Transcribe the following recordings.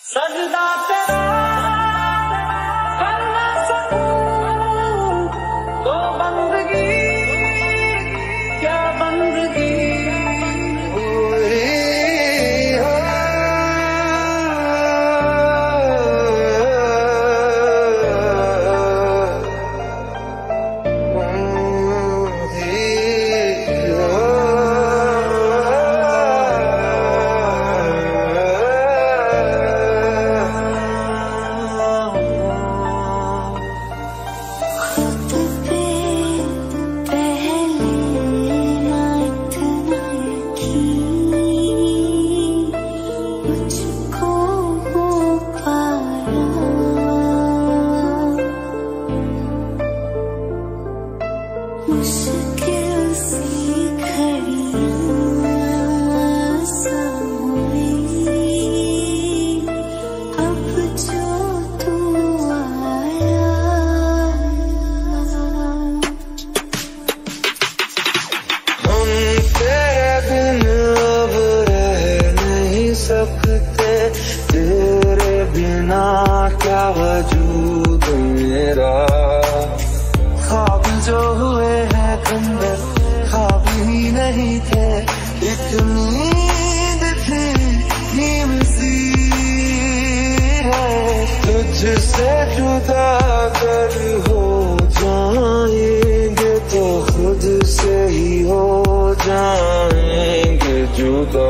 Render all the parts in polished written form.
सजदा तेरा कर ना सकूं तो बंदगी क्या बंदगी तेरे बिना क्या वजूद मेरा ख्वाब जो हुए हैं खंडर ख्वाब ही नहीं थे एक नींद थी नीम सी है तुझसे जुदा कर हो जाएंगे तो खुद से ही हो जाएंगे जुदा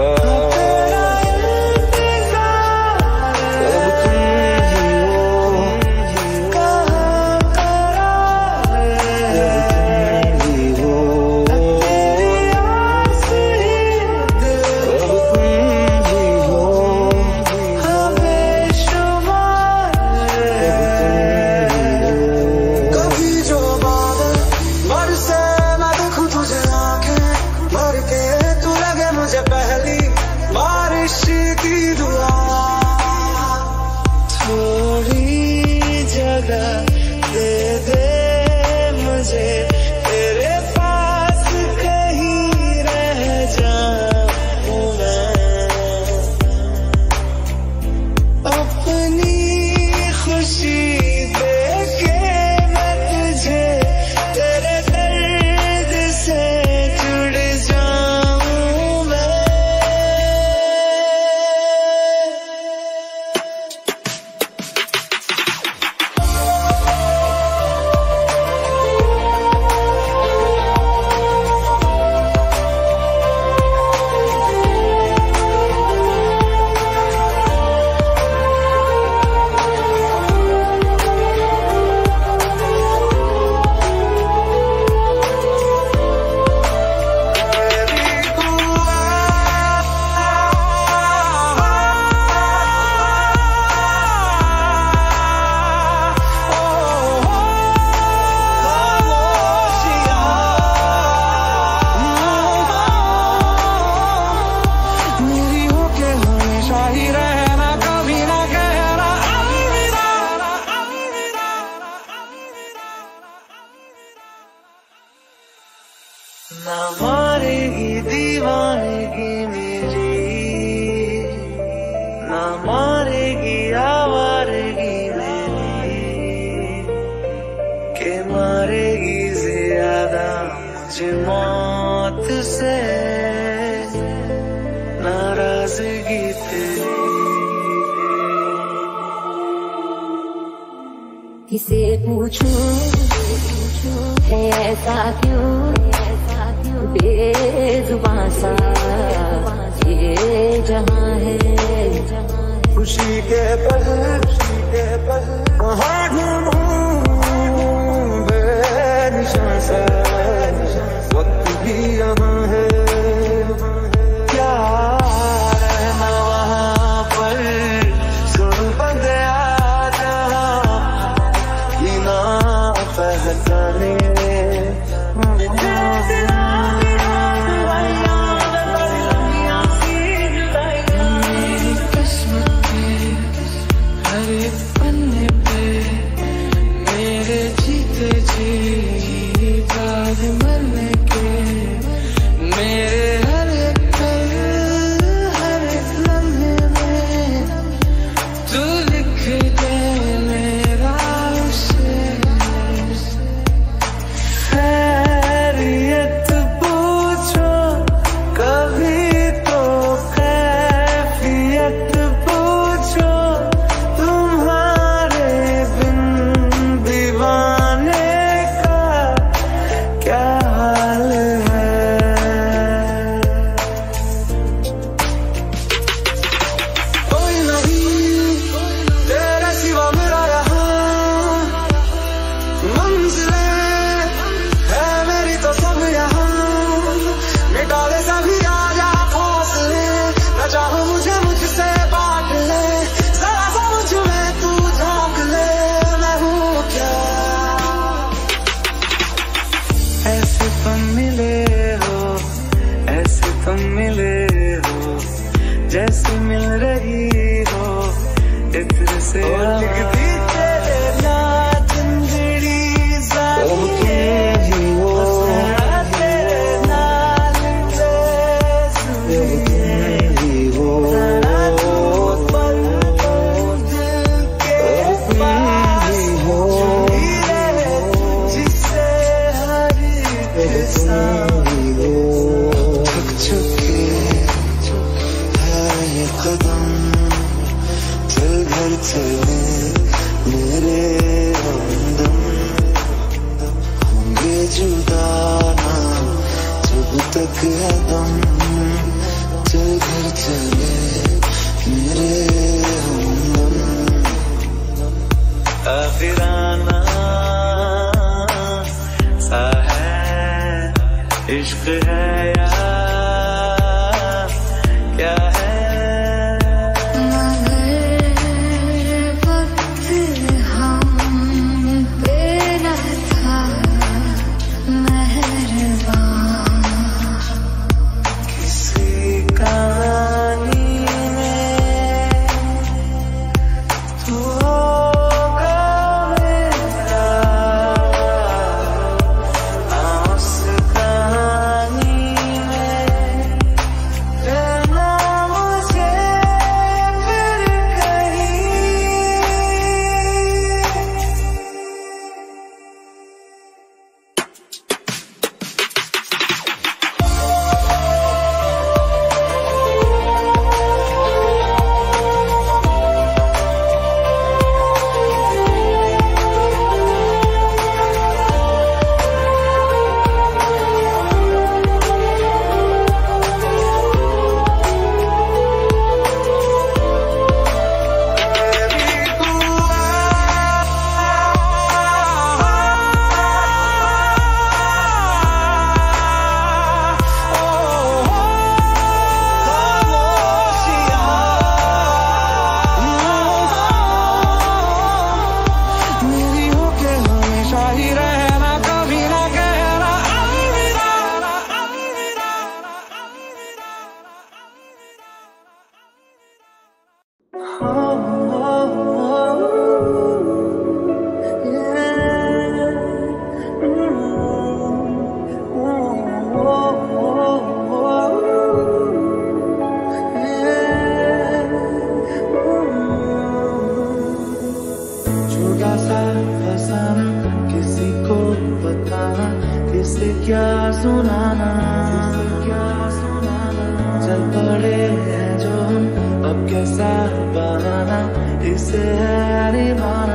दे दे मुझे तेरे पास कहीं रह जाऊं मैं अपनी खुशी देके मैं तुझे तेरे दर्द से जुड़ जाऊं मैं ना मारेगी दीवानगी मेरी ना मारेगी आवारगी मेरी के मारेगी ज्यादा मुझे मौत से नाराजगी तेरी किसे पूछूं है ऐसा क्यों बेजुबां सा ये जहां है खुशी के पल कहाँ ढूंढूं बेनिशान सा वक्त भी यहाँ है क्या रहना वहाँ पर सुन बंदया बिना पहचाने घर चले मेरे हमदम, होंगे जुदा ना जब तक है दम। चल घर चले मेरे हमदम। आखिराना सा है इश्क है या क्या है? क्या सुनाना चल पड़े हैं जो हम, अब कैसा बहाना इसे है निभाना।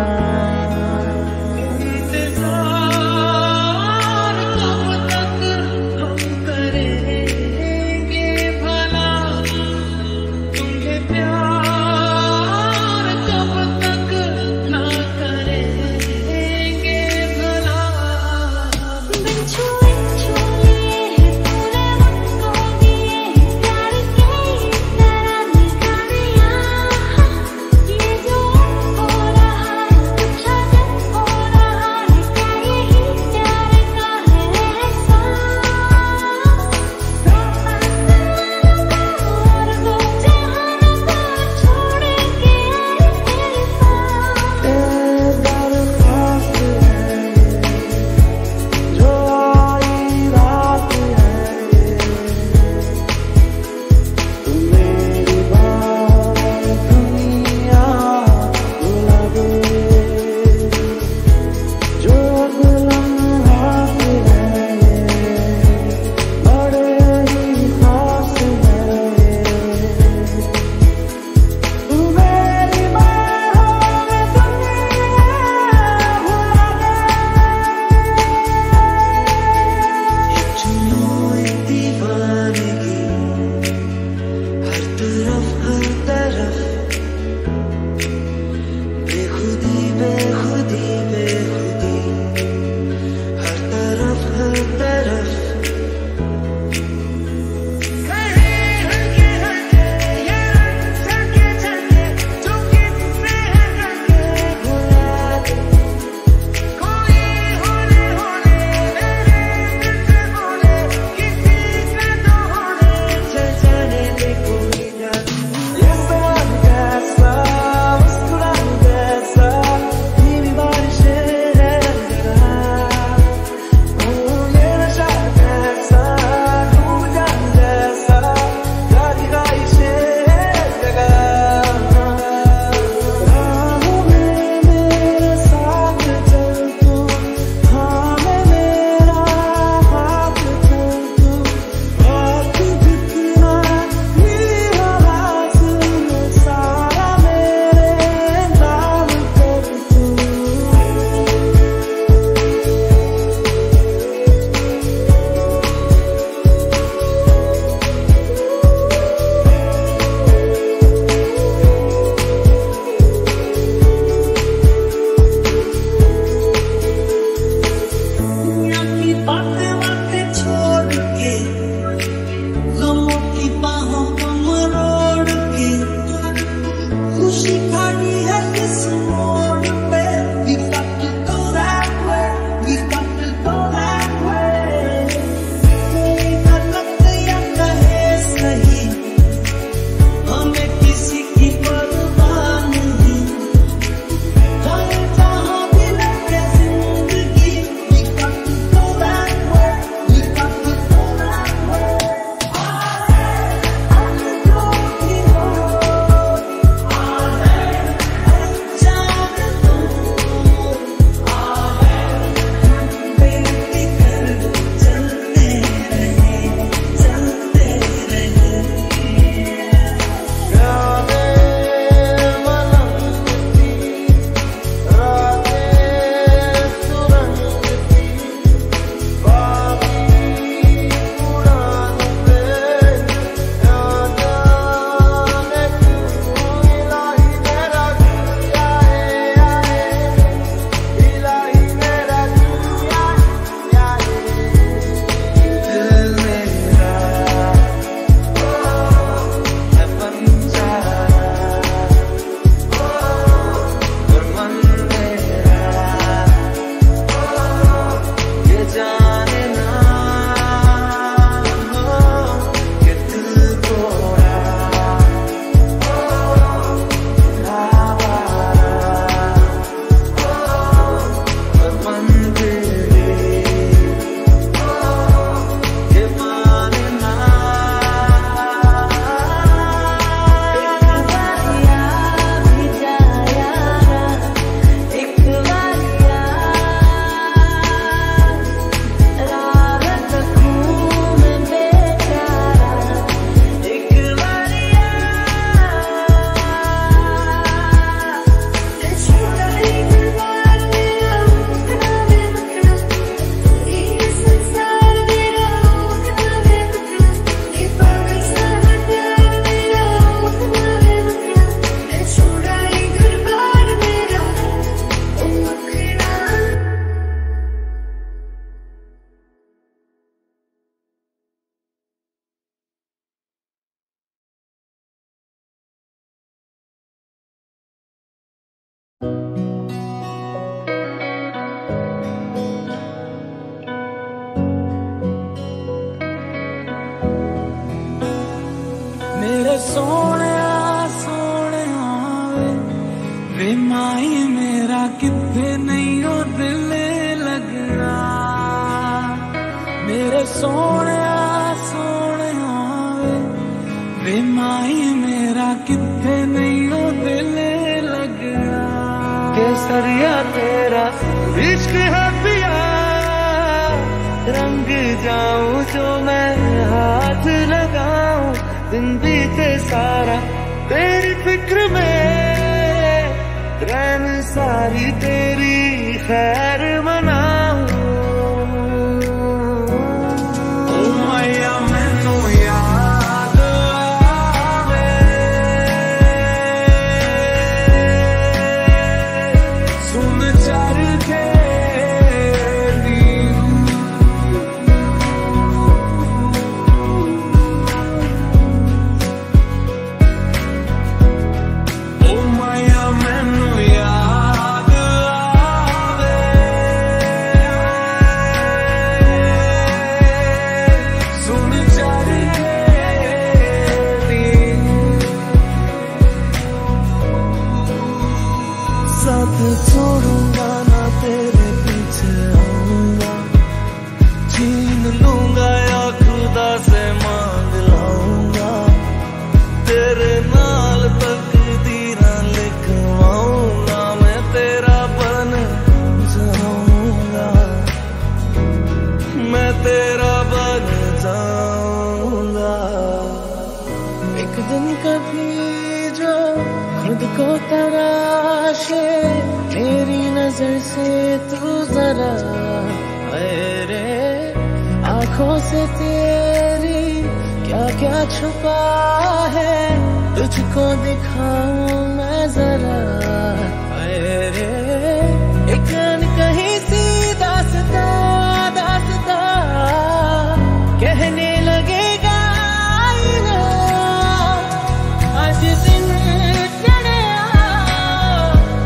सोने सोने वे माई मेरा कितने नहीं हो दिल लगना मेरे सोने सोने वे माई मेरा कितने नहीं हो दिल लगना केसरिया तेरा इश्क है पिया रंग जाऊं जो मैं हाथ लगाऊं दिन बीते सारा तेरी फिक्र में रैन सारी तेरी खैर मनाऊं ओ मैया मैनू याद आवे सुन चर के छोड़ूंगा ना तेरे पीछे आऊंगा छीन लूंगा या खुदा से मांग लाऊंगा तेरे नाल तकदीरां लिखवाऊंगा मैं तेरा बन जाऊंगा मैं तेरा बन जाऊंगा एक दिन कभी जो खुद को तराशे मेरी नजर से तू जरा अरे आंखों से तेरी क्या क्या छुपा है तुझको दिखाऊं मैं जरा अरे एक कहीं सी दास्तां दास्तां कहने लगेगा आज दिन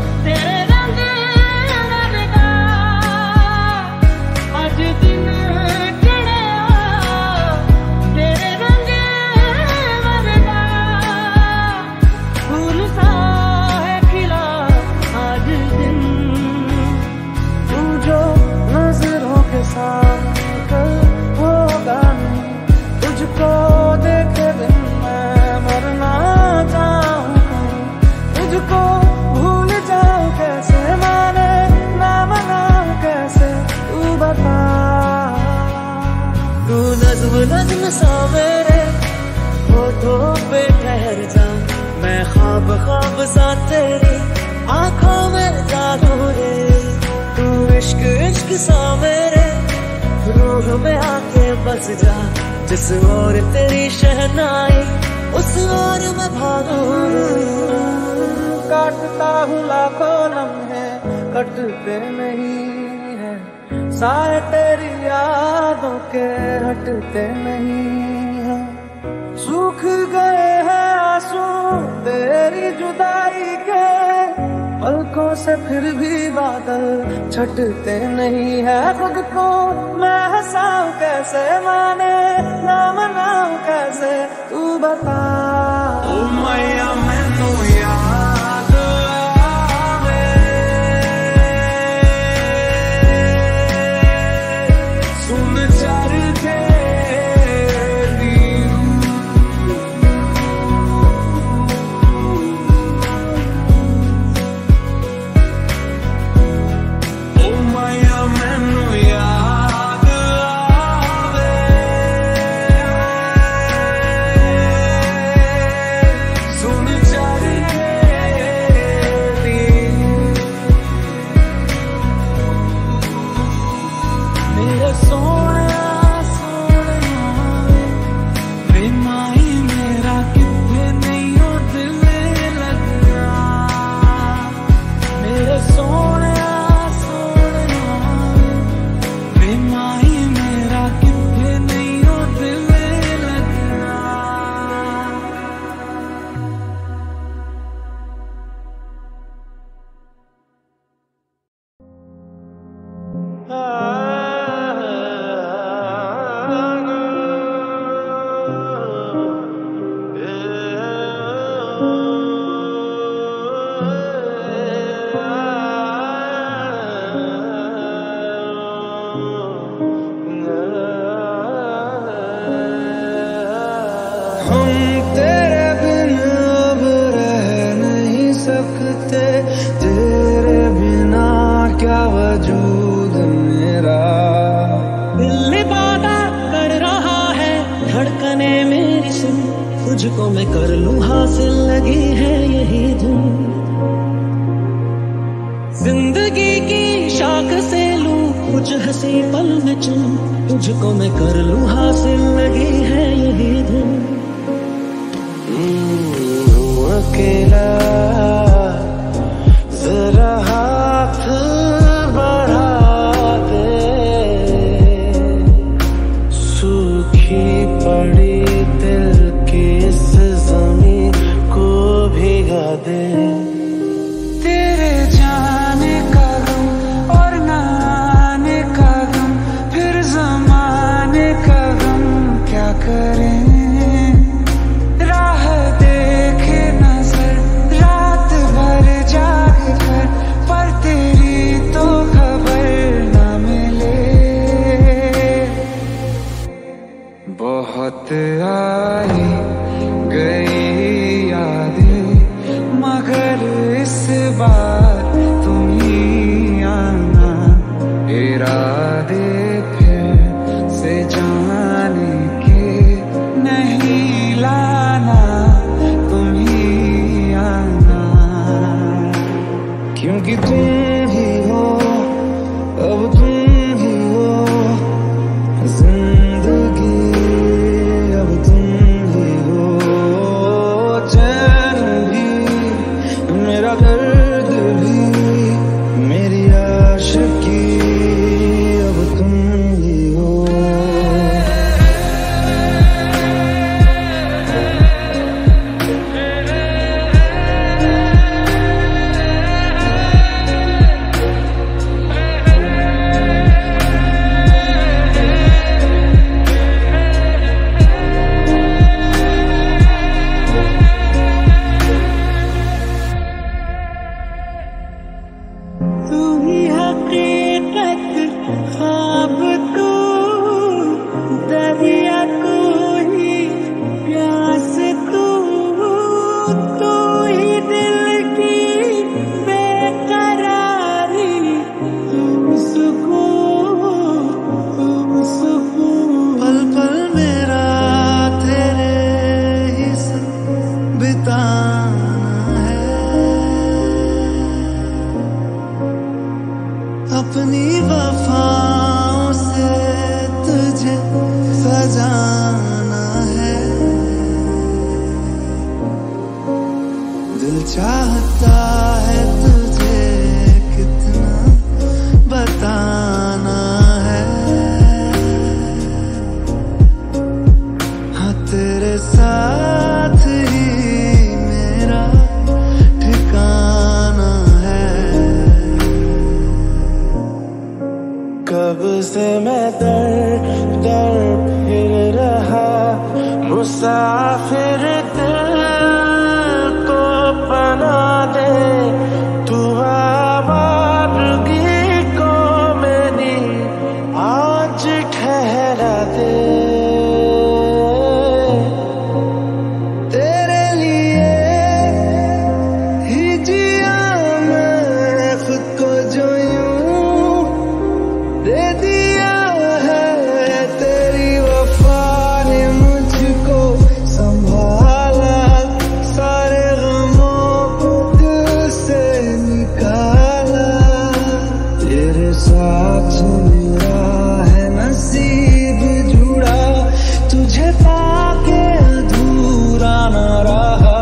सा मेरे होठों पे ठहर जा, मैं ख्वाब ख्वाब सा तेरी आंखों में जादू रे। तू इश्क इश्क सा मेरे रूह में आके बस जा, जिस ओर तेरी शहनाई उस ओर मैं भागूं रे। काटता हूँ लाखों लम्हे कटते नहीं है, साए तेरी यादों के हटते नहीं है। सूख गए हैं आंसू तेरी जुदाई के, पलकों से फिर भी बादल छटते नहीं है। खुद को मैं हंसाऊं कैसे, माने ना मनाऊं कैसे, तू बता। ओ मैया मैनू याद आवे, सुन चर के तेरे बिना क्या वजूद मेरा। दिल वादा कर रहा है धड़कने मेरी सुन, तुझको मैं कर लूं हासिल लगी है यही धुन। जिंदगी की शाख से लूं कुछ हंसी पल में चुन, तुझको मैं कर लूं हासिल लगी है यही धुन। अकेला जरा हाथ बढ़ा दे, सूखी पड़ी दिल की इस ज़मीं को भिगा दे। तेरे जाने का गम और ना आने का गम, फिर ज़माने का गम क्या करें। बहुत आई गई यादें मगर इस बार तुम ही आना, इरादे फिर से जाने के नहीं लाना, तुम ही आना। क्योंकि तुम ही हो अब तुम ही हो जिंदगी, मेरा दर्द भी मेरी आशिकी अब तुम ही हो। अपनी वफाओं से तुझे सजाना है। दिल चाहता है तुझे कितना बताना है। हाँ तेरे साथ ही मेरा ठिकाना है। कब से मैं दर दर फिर रहा मुसाफिर, दिल को बना दे तू आवारगी को मेरी आज ठहरा दे। तेरे लिए ही जिया मैं खुद को जो यूं दे दिया है। तेरी वफा ने मुझको संभाला, सारे गमों को दिल से निकाला। तेरे साथ मेरा है नसीब जुड़ा, तुझे पाके अधूरा न रहा।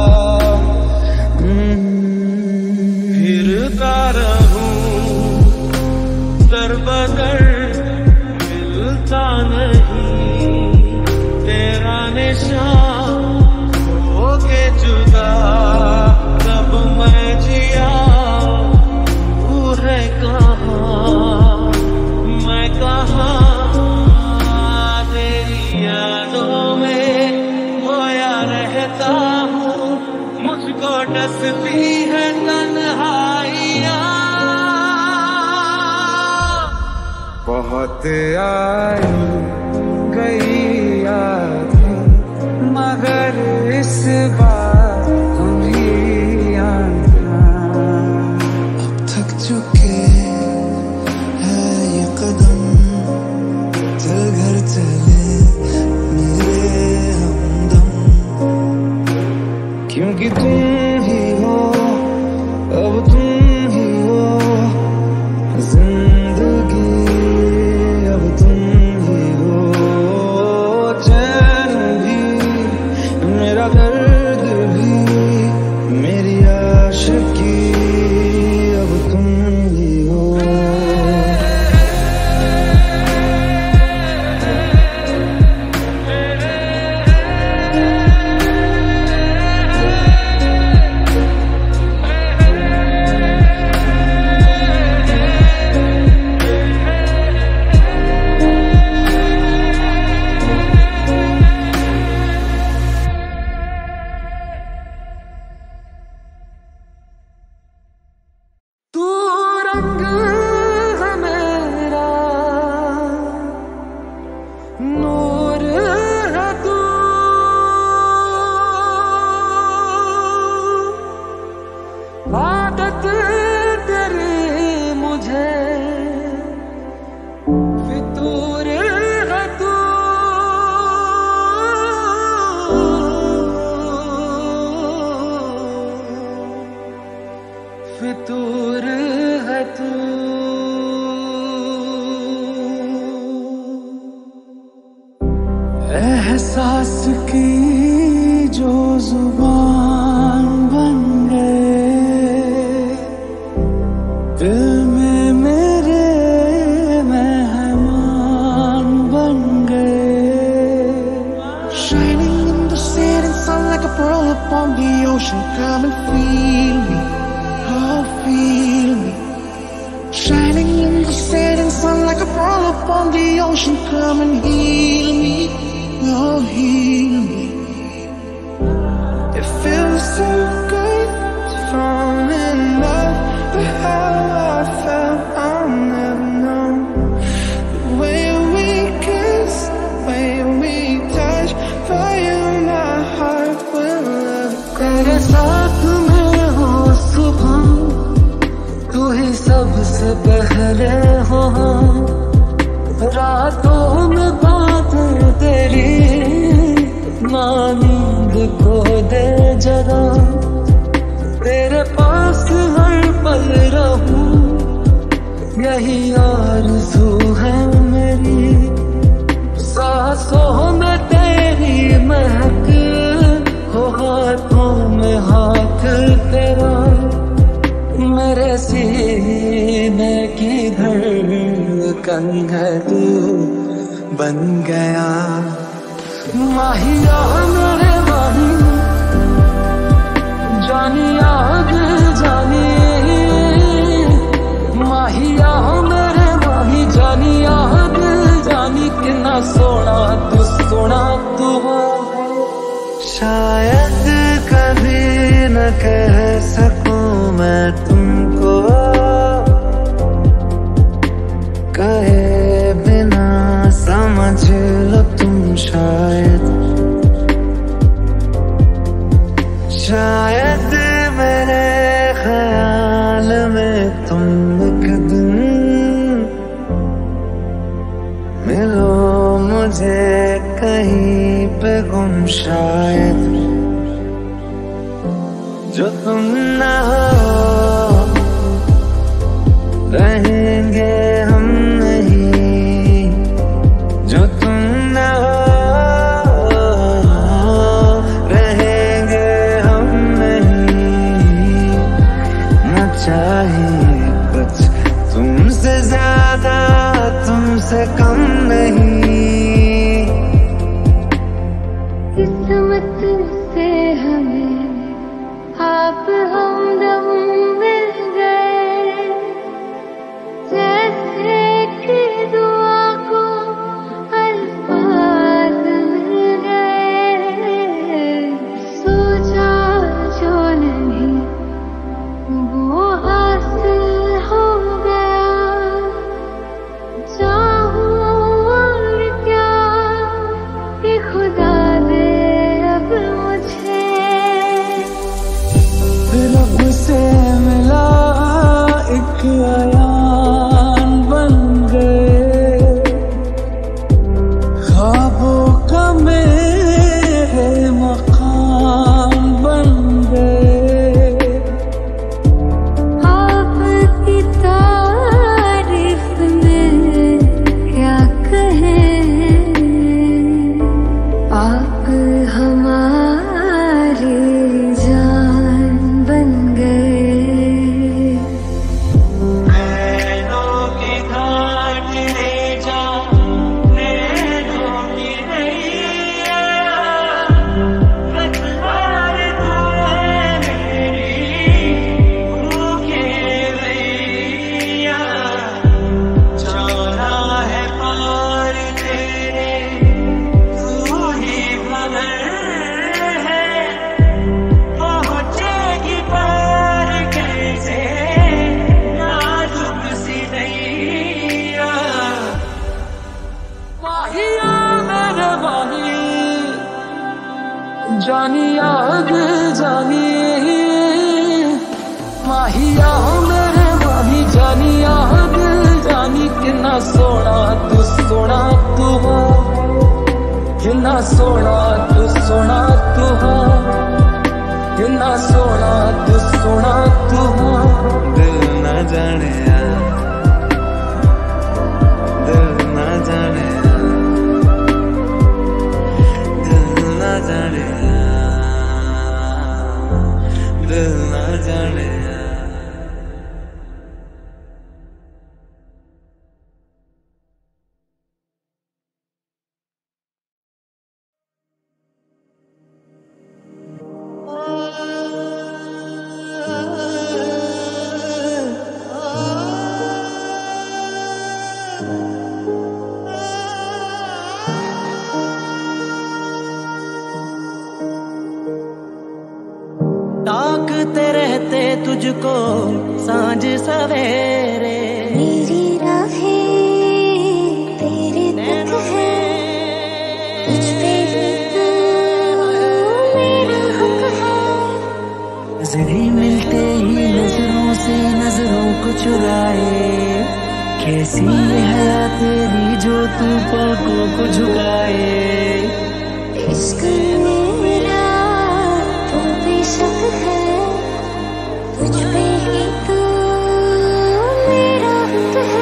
फिरता रहूं दर बदर, मिलता नहीं तेरा निशान, हो के जुदा तब मैं जिया। तू है कहाँ मैं कहाँ, तेरी यादों में खोया रहता हूँ। मुझको डसती है तन्हाइयाँ। बहुत आई गई यादें मगर इस बार तुम ही आना। अब थक चुके हैं ये कदम, चल घर चले मेरे हमदम। क्योंकि तुम ही हो अब तुम ही हो जिंदगी, अब तुम ही हो चैन भी मेरा दर्द भी मेरी आशिकी, अब तुम ही हो। तू रंग है मेरा, नूर है तू, आदत तेरी मुझे फितूर है तू। फितूर है तू। एहसास की जो जुबान बन गए, दिल में मेरे मेहमान बन गए। Shining in the setting sun like a pearl upon the ocean, come and feel me, oh feel me. Shining in the setting sun like a pearl upon the ocean, come and heal me, oh heal me. It feels so good to fall in love, but how I felt I'll never know. The way we kiss, the way we touch, for you my heart will love. तेरे साथ में हो सुबह, तू ही सबसे पहले हो। रातों में बातें तेरी, ना नींद को दे जरा। तेरे पास हर पल रहूं, यही आरज़ू है मेरी, सांसों में तेरी महक हो, हाथों में हाथ तेरा, मेरे सीने की धड़कन है तू बन गया। माहिया मेरे माही, जानिया दिल जानी, माहिया मेरे माही, जानिया दिल जानी, कितना सोना तू हो। शायद कभी न कह सकूं मैं तुमको, कहे बिना समझ लो तुम शायद, शायद मेरे ख्याल में तुम एक दिन मिलो मुझे कहीं पे गुम, शायद जो तुम ना हो रहेंगे हम नहीं, जो तुम ना हो रहेंगे हम नहीं। न चाहिए कुछ तुमसे ज्यादा, तुमसे कम नहीं। किस्मत से हमें आप हमदम मिल गए, जैसे कि दुआ को अल्फाज मिल गए। सोचा जो नहीं वो हासिल हो गया, चाहूं और क्या कि खुदा दे अब मुझे। रब से मिला एक अयान बन गए, ख्वाबों का मेरे मकान बन गए। आपकी तारीफ में क्या कहें, आप हमारी जान बन गए। नैनों की घाट ले जा, नैनों की नैया, रखवार तू है मेरी भूखे रैया। जाना है पार तेरे, तू ही भवर है, पहुँचेगी पार कैसे नाजुक सी नैया। माहिया मेरे माही, जानिया दिल जानी, माहिया मेरे माही, जानिया दिल जानी, कितना सोना तू हो, कितना सोना तू हो, कितना सोना तू हो। दिल न जाने दिल न जाने, दिल न जाने, दिल न जाने। ताकते रहते तुझको सांझ सवेरे, मेरी राहें तेरे तक है, तुझ पे ही तो मेरा हक है। नजरें मिलते ही नजरों से नजरों को चुराए, कैसी ये हया तेरी जो तू पलकों को झुकाए। इश्क मेरा तो बेशक है, तुझ पे ही तो मेरा हक है।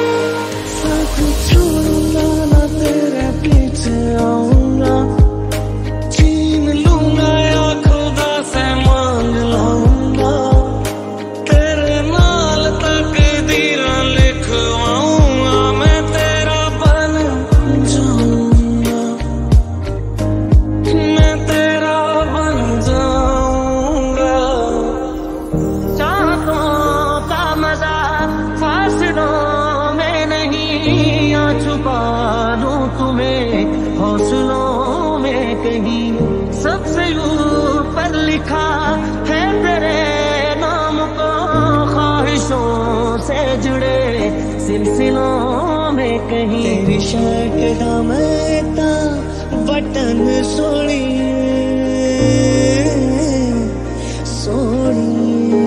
ख्वाहिशों से जुड़े सिलसिलों में कहीं तेरी शर्ट दामता बटन सोड़ी सोड़ी।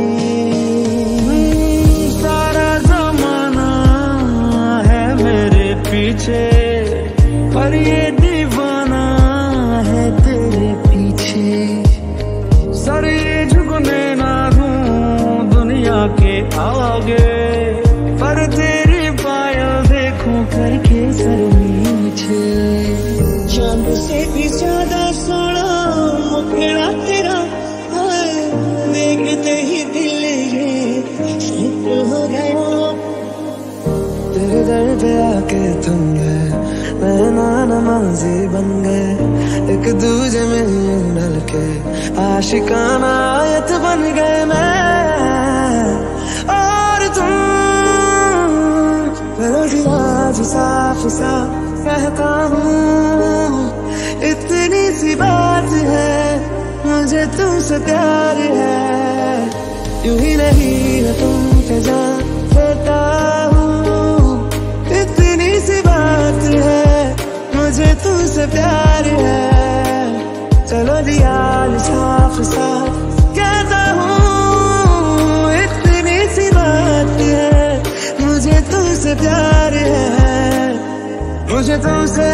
सारा जमाना है मेरे पीछे पर ये दीवाना है तेरे पीछे। सर ये झुकने ना दूं दुनिया के आगे, पर तेरी पायल देखूं करके सर नीचे। चांद से भी ज्यादा सोना मुखड़ा तेरा, देखते ही दिल ये फिक्र हो गया। तेरे दर पे आके तुम गए, नैना नमाज़ी बन गए, एक दूजे में यूं ढल के आशिकाना आयत बन गए मैं और तुम। फिर आज साफ साफ कहता हूँ, इतनी सी बात है मुझे तुमसे प्यार है। यूं ही नहीं है तुम पे जान देता हूँ, इतनी सी बात है मुझे तुमसे प्यार है। चलो दिया साफ साफ कहता हूँ, इतनी सी बात है मुझे तुमसे प्यार है, मुझे तुमसे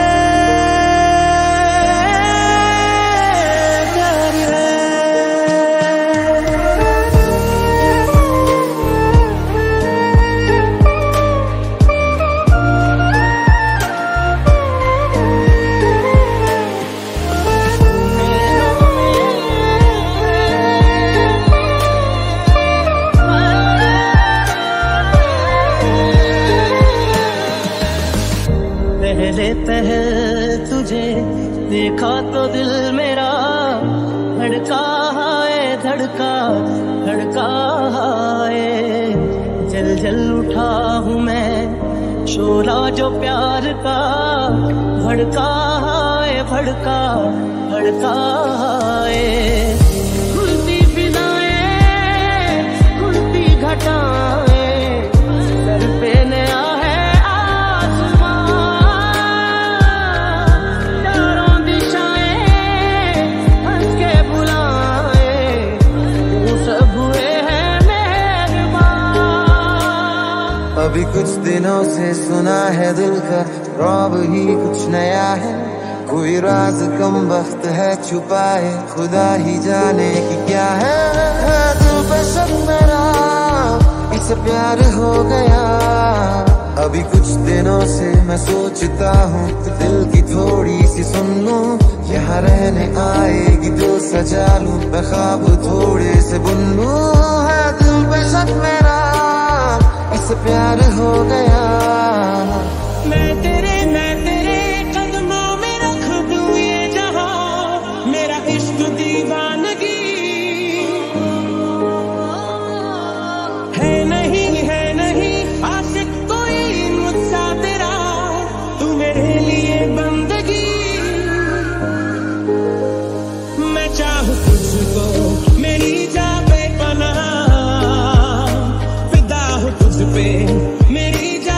पहल तुझे देखा तो दिल मेरा धड़का है, धड़का धड़का है। जल जल उठा हूँ मैं, शोला जो प्यार का भड़का है, भड़का भड़का है। खुलती फिजाएं खुलती घटाएं, सर पे नया अभी कुछ दिनों से सुना है दिल का रौब ही कुछ नया है। कोई राज कम वक्त है छुपाए, खुदा ही जाने कि क्या है। दिल पे शक मेरा इसे प्यार हो गया। अभी कुछ दिनों से मैं सोचता हूँ तो दिल की थोड़ी सी सुन लूं। यहाँ रहने आएगी दिल सजा लूं, मैं ख्वाब थोड़े से बुन लूं। है दिल पे शक मेरा इसे प्यार हो गया। मैं तेरे कदमों में रख दूं ये जहां, मेरा इश्क दीवानगी है नहीं आशिक कोई मुझसा तेरा, तू मेरे लिए बंदगी। मैं चाहूं तुझको मेरी जान पे पनाह, फिदा हूं तुझ पे मेरी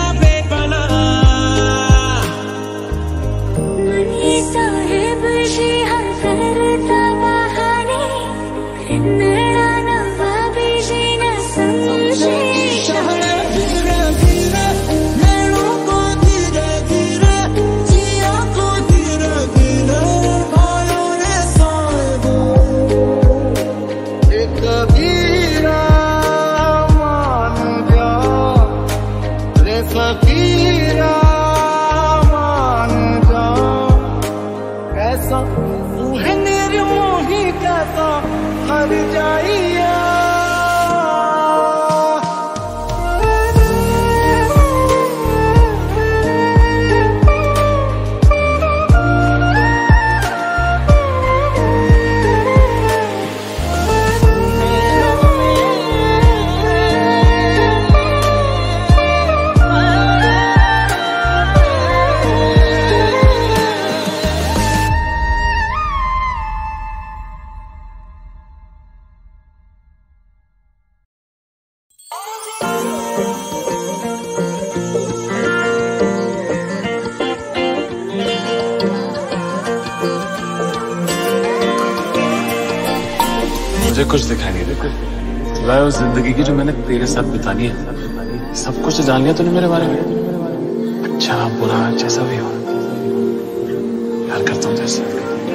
मुझे कुछ दिखाई नहीं देता, सिवाय उस जिंदगी की जो मैंने तेरे साथ बितानी है। सब कुछ जान लिया तूने मेरे बारे में, अच्छा बुरा जैसा भी हो, प्यार करता हूँ जैसे।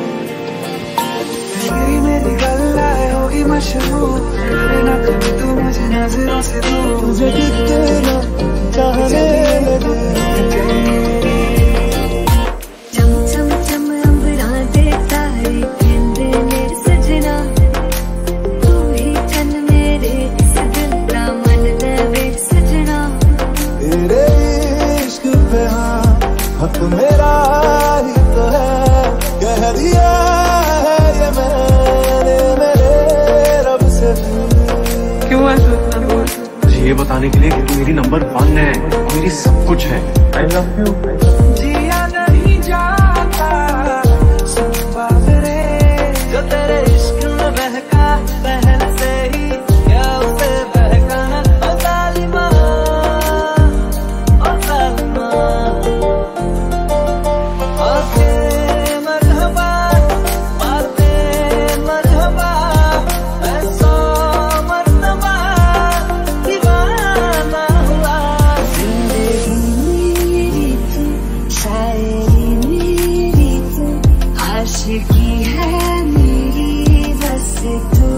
मेरी गल्लाए होगी मशहूर, करे ना कभी तू मुझे नजरों से दूर, तुझे कितना चाहने लगे। चम चम चम अंबरा देता है कहंदे ने सजना, तू ही चन मेरे इस दिल दा मन दे वे सजना। तेरे इश्क पे हाँ हक मेरा ही तो है, कह दिया है ये मैंने मेरे रब से। क्यों ऐसा इतना बोल? मुझे ये बताने के लिए कि तू मेरी नंबर 1 है, मेरी सब कुछ है। I love you। जिया नहीं जाता सुबह रे, जो तेरे इश्क में बहका पहले से ही, क्या उसे बहकाना। ओ जालिमा, ओ जालिमा, ओके मरहबा, बातें मरहबा, मैं 100 मरतबा दीवाना हुआ। जिंदगी मेरी तू, शायरी मेरी तू, आशिकी है मेरी बस तू।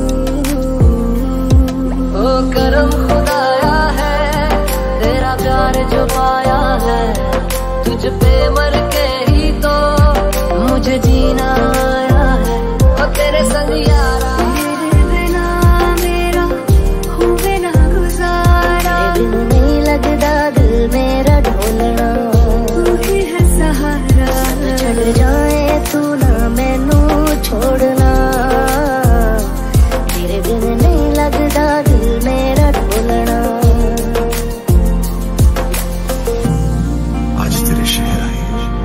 ओ करम खुदाया है तेरा प्यार जो पाया है, तुझ पे मर के ही तो मुझे जीना आया है। ओ तेरे संग यारा, तेरे बिना मेरा हुए ना गुजारा, दिल नहीं लगदा दिल मेरा ढोलना, तू ही है सहारा। छड़ जाए तू ना मैनू छोड़ना, तेरे बिन नहीं लगदा दिल मेरा ढोलना। आज तेरे शहर आई,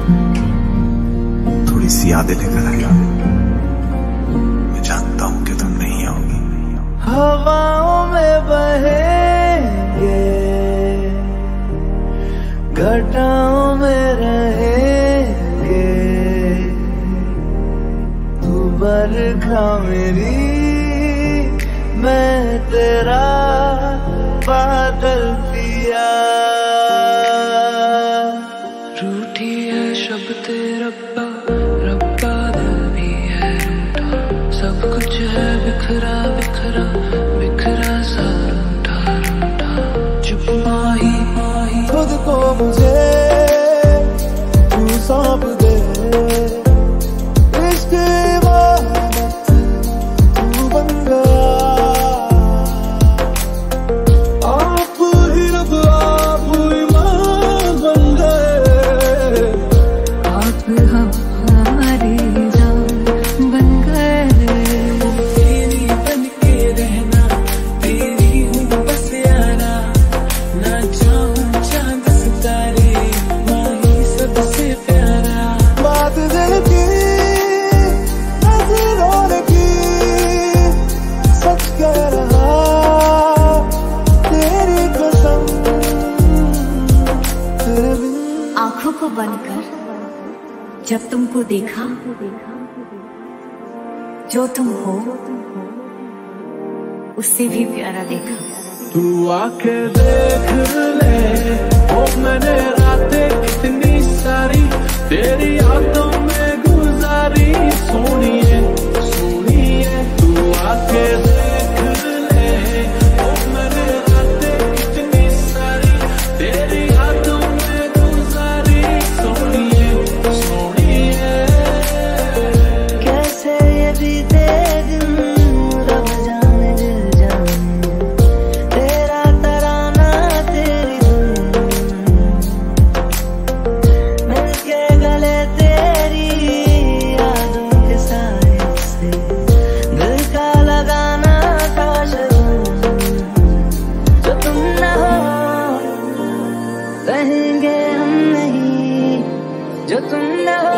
थोड़ी सी यादें लेकर आया। मैं जानता हूं कि तुम नहीं आओगी। हवाओं में बहेंगे, घटाओं में रहेंगे, तू बरखा मेरी, मैं तेरा बादल पिया। रूठी है शब्द रब्बा, रब्बा दिल भी है रूठा, सब कुछ है बिखरा बिखरा बिखरा सा रूठा रूठा। चुप माही माही खुद को मुझे तू सौंप दे, इश्क इबादत तू बन गया। आप ही रब आप ईमान बन गए, आप हमारी जान बन गए। तेरी बन के रहना, तेरी हूँ बस यारा, ना चाहूँ चांद सितारे, माही सबसे प्यारा। बात दिल की नजरों की, सच कह रहा तेरी कसम, तेरे बिन। आंखों को बंद कर जब तुमको देखा, जो तुम हो उससे भी प्यारा देखा। तू आके देख ले, ओ मैंने रातें कितनी सारी तेरी यादों में गुजारी। सोनिए सोनिए तू आके देख ले, ओ मैंने रातें कितनी सारी तेरी यादों में गुजारी। सोनिए सोनिए कैसे ये बीते दिन, रब जाने दिल जाने, तेरा तराना तेरी धुन, मिलके गले तेरी यादों के साए से, दिल का लगाना था शगुन। जो तुम न हो कहेंगे हम नहीं, जो तुम न हो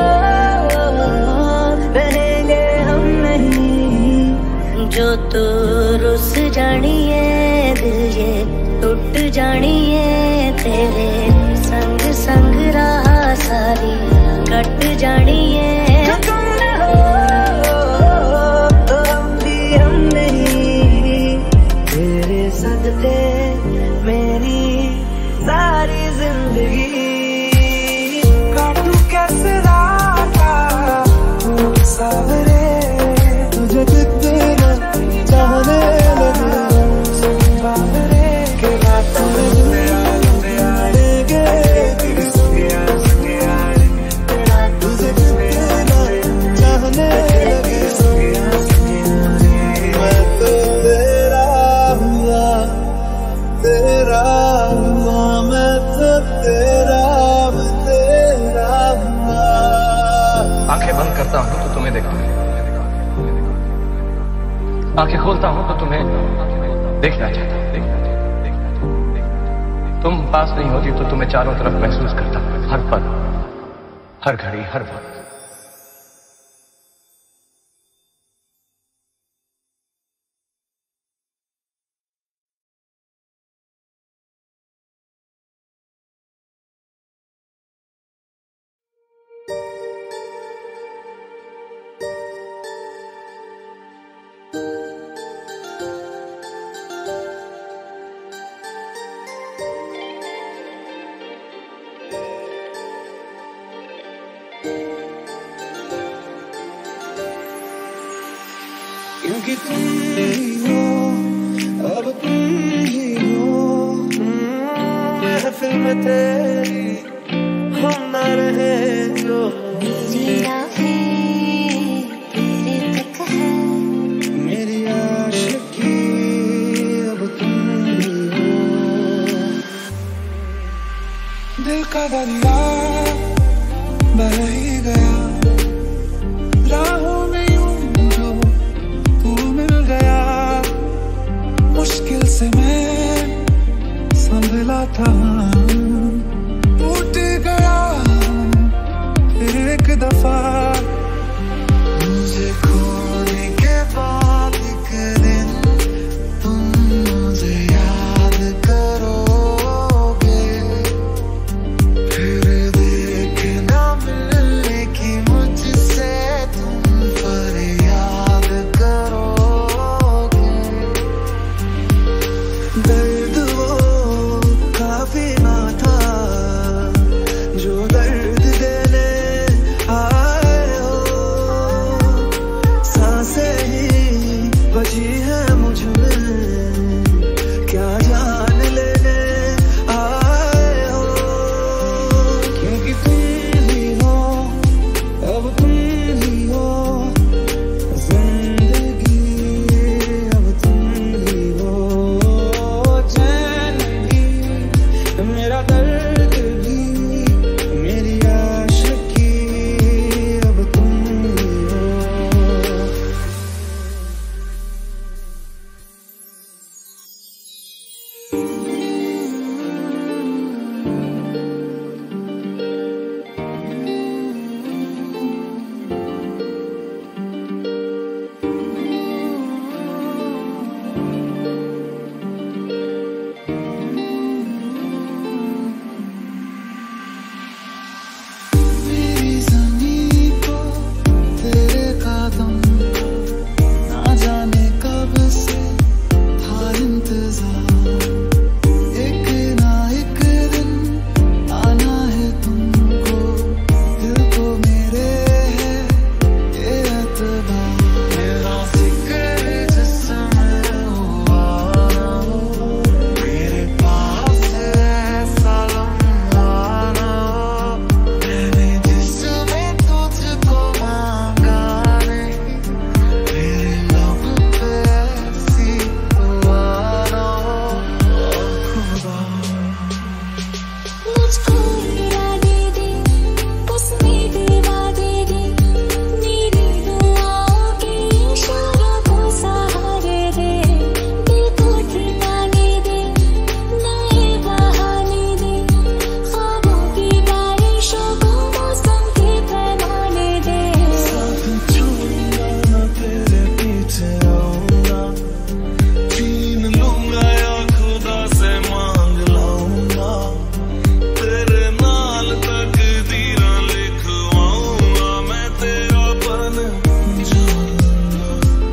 कहेंगे हम नहीं। जो तो रुस जानिए दिल ये टूट जानिए, तेरे संग संग राह सारी कट जानिए। जो तुम न हो तो हम भी हम नहीं, तेरा हुआ, मैं तो तेरा हुआ। आंखें बंद करता हूं तो तुम्हें देखता हूं, आंखें खोलता हूं तो तुम्हें देखना चाहता हूं। तुम पास नहीं होती तो तुम्हें चारों तरफ महसूस करता हूं, हर पल, हर घड़ी, हर वक्त। क्योंकि तुम ही हो, अब तुम ही हो, महफिल में तेरी हम न रहे जो। मेरी राहें तेरे तक है, मेरी आशिकी अब तुम ही हो। दिल का दरिया बह ही गया, राहों में यूं जो तू मिल गया। मुश्किल से मैं संभला था, टूट गया फिर एक दफा। मुझे खोने के बाद एक दिन तुम मुझे याद करोगे, फिर देखना मिलने की मुझसे तुम फरियाद करोगे। दर्द वो काफी ना था जो दर्द देने आए हो, सांसें ही बची है मुझ में, क्या जान लेने आए हो। क्योंकि तुम ही हो, अब तुम ही हो, जिंदगी अब तुम ही हो। चैन भी मेरा दर्द भी, मेरी आशिकी अब तुम ही हो। मेरी ज़मीं को तेरे कदम ना जाने कब से था इंतज़ार। एक ना एक दिन आना है तुमको, दिल को मेरे है ये एतबार। मेरा जिक्र जिसमें हुआ ना हो, मेरे पास ऐसा लम्हा ना हो। मैंने जिसमें तुझको मांगा नहीं, मेरे लब पे ऐसी दुआ ना हो। खुदा मुझको इरादे दे, उसमें दीवा दे दे, मेरी दुआओं के इशारों को सहारे दे। दिल को ठिकाने दे, नए बहाने दे, ख्वाबों की बारिशों को मौसम के पैमाने दे। साथ छोड़ूंगा ना, तेरे पीछे आऊंगा, छीन लूंगा या खुदा से मांग लाऊंगा। तेरे नाल तकदीरां लिखवाऊंगा, मैं तेरा बन जाऊंगा,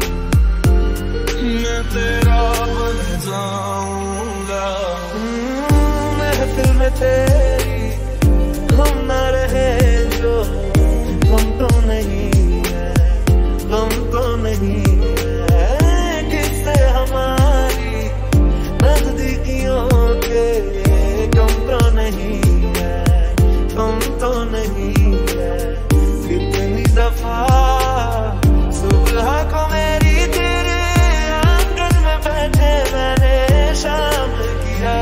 मैं तेरा बन जाऊंगा। महफिल में तेरी हम न रहे जो, गम तो नहीं है, गम तो नहीं है। किससे हमारी नजदीकियों के गम तो नहीं है, गम तो नहीं है। कितनी दफा सुबह को मेरी तेरे आंगन में बैठे मैंने शाम किया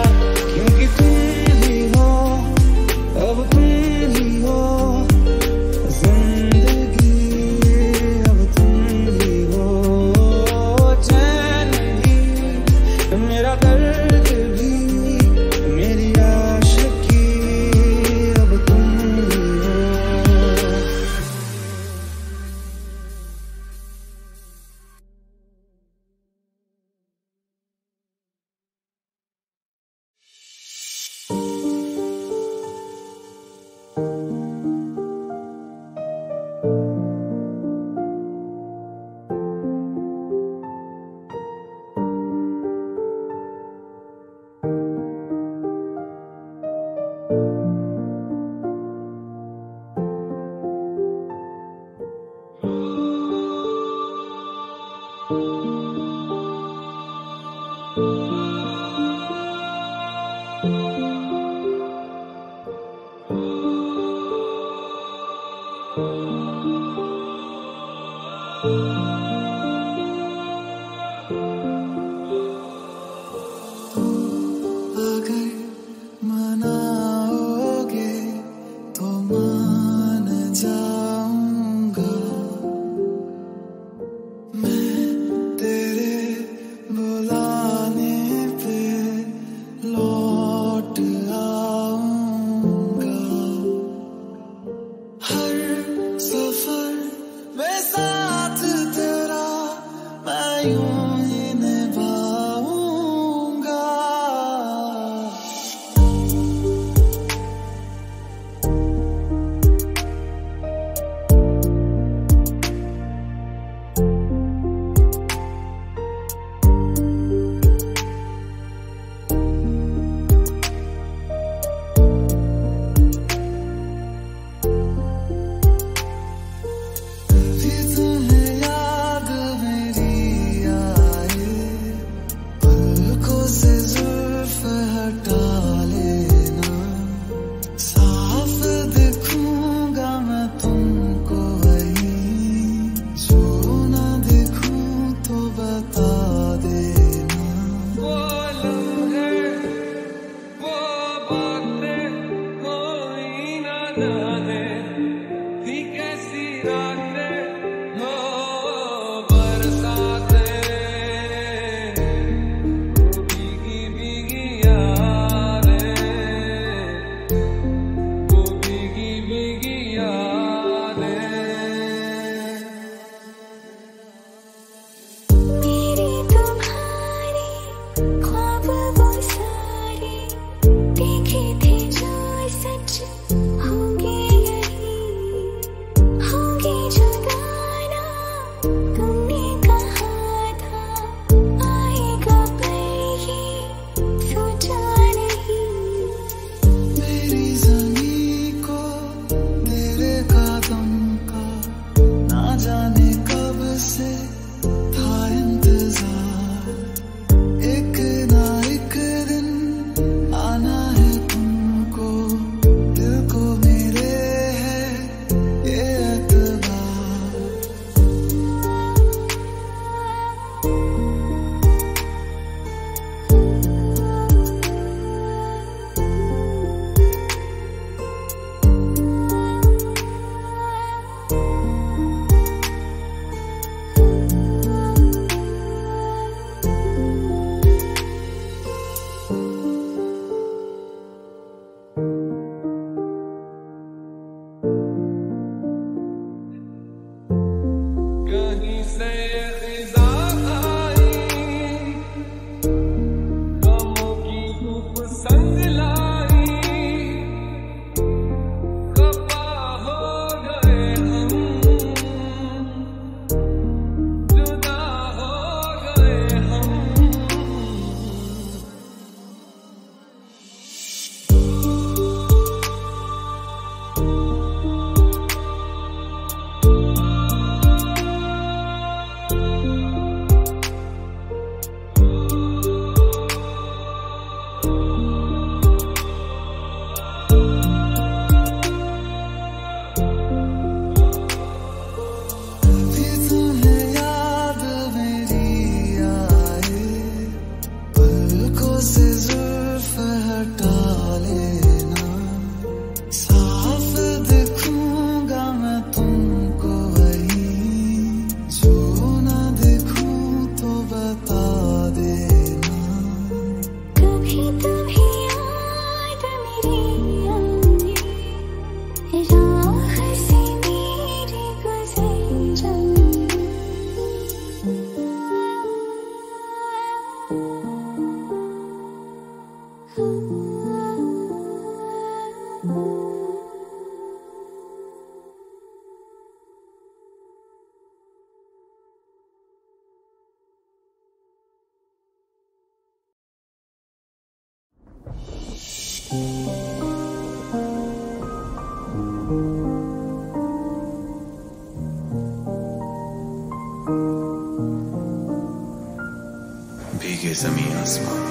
भीगे जमीन आसमान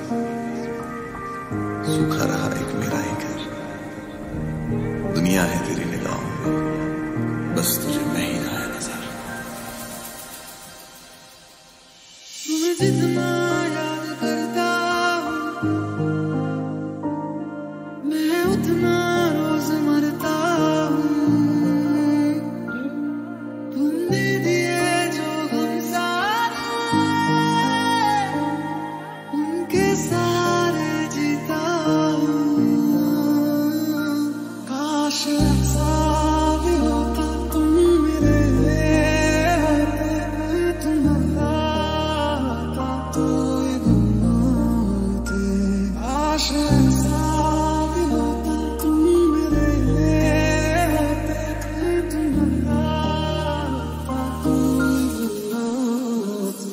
सूखा रहा एक मेरा ही घर। दुनिया है तेरी निगाहों में, बस तुझे मैं ही आया नजर। तुम्हें जितना याद करता हूँ मैं उतना रोज मरता हूँ। तुमने दिए जो गम सारे उनके सारे जीता हूँ। काश ऐसा भी होता तुम मेरे होते, तुम्हारा तो ये गुम होते। काश ऐसा भी होता तुम मेरे होते, तुम्हारा तो ये गुम होते।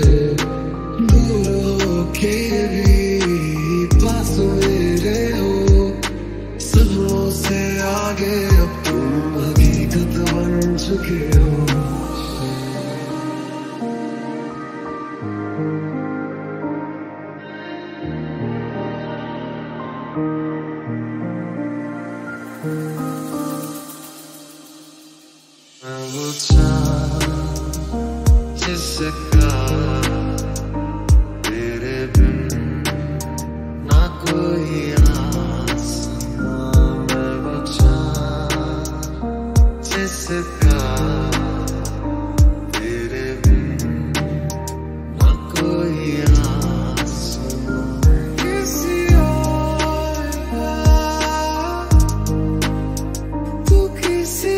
दूर होके भी पास मेरे हो, सपनों से आगे अब तुम हकीकत बन चुके हो। वो चाँद जिसका तेरे बिन ना कोई आसमां, मैं वो चाँद जिसका तेरे बिन ना कोई आसमां। किसी और का तू किसी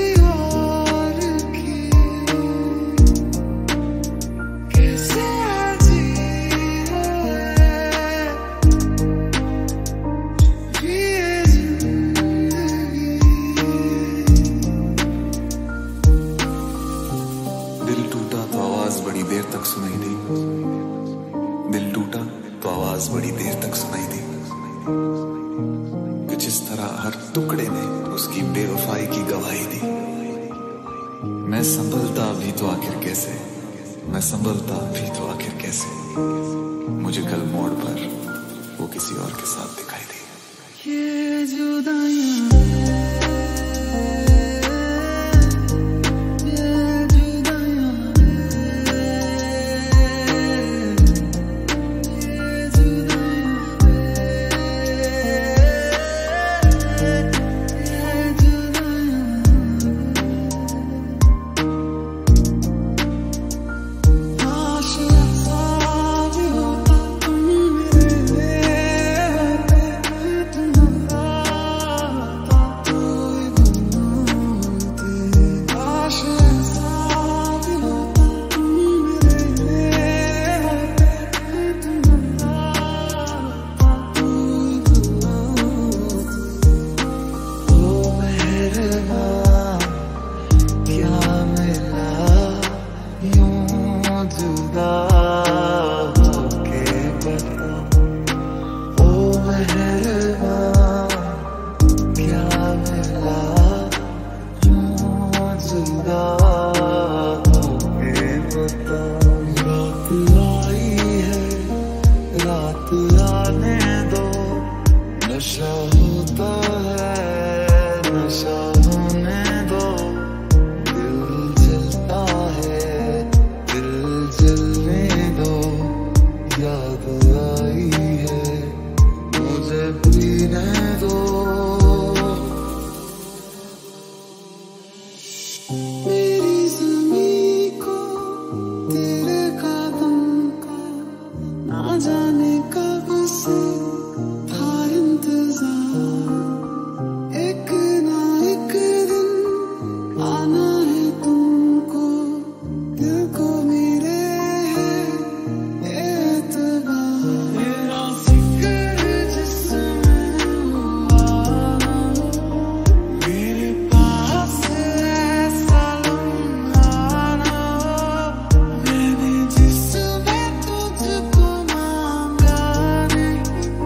दिल टूटा तो आवाज बड़ी देर तक सुनाई दी, दिल टूटा तो आवाज बड़ी देर तक सुनाई दी, कुछ इस तरह हर टुकड़े ने उसकी बेवफाई की गवाही दी। मैं संभलता भी तो आखिर कैसे, मैं संभलता भी तो आखिर कैसे, मुझे कल मोड़ पर वो किसी और के साथ दिखाई दी। ये जुदाइयां नशा होता है, नशा होने दो, दिल जलता है, दिल जलने दो, याद आई है मुझे पीने दो। मेरी ज़मीं को तेरे कदम का ना जाने कब से एक ना एक दिन आना है तुमको, दिल को मेरे है एतबार। तेरा जिक्र जिसमें हुआ मेरे पास ऐसा लम्हा ना, मैंने जिसमें तुझको मांगा नहीं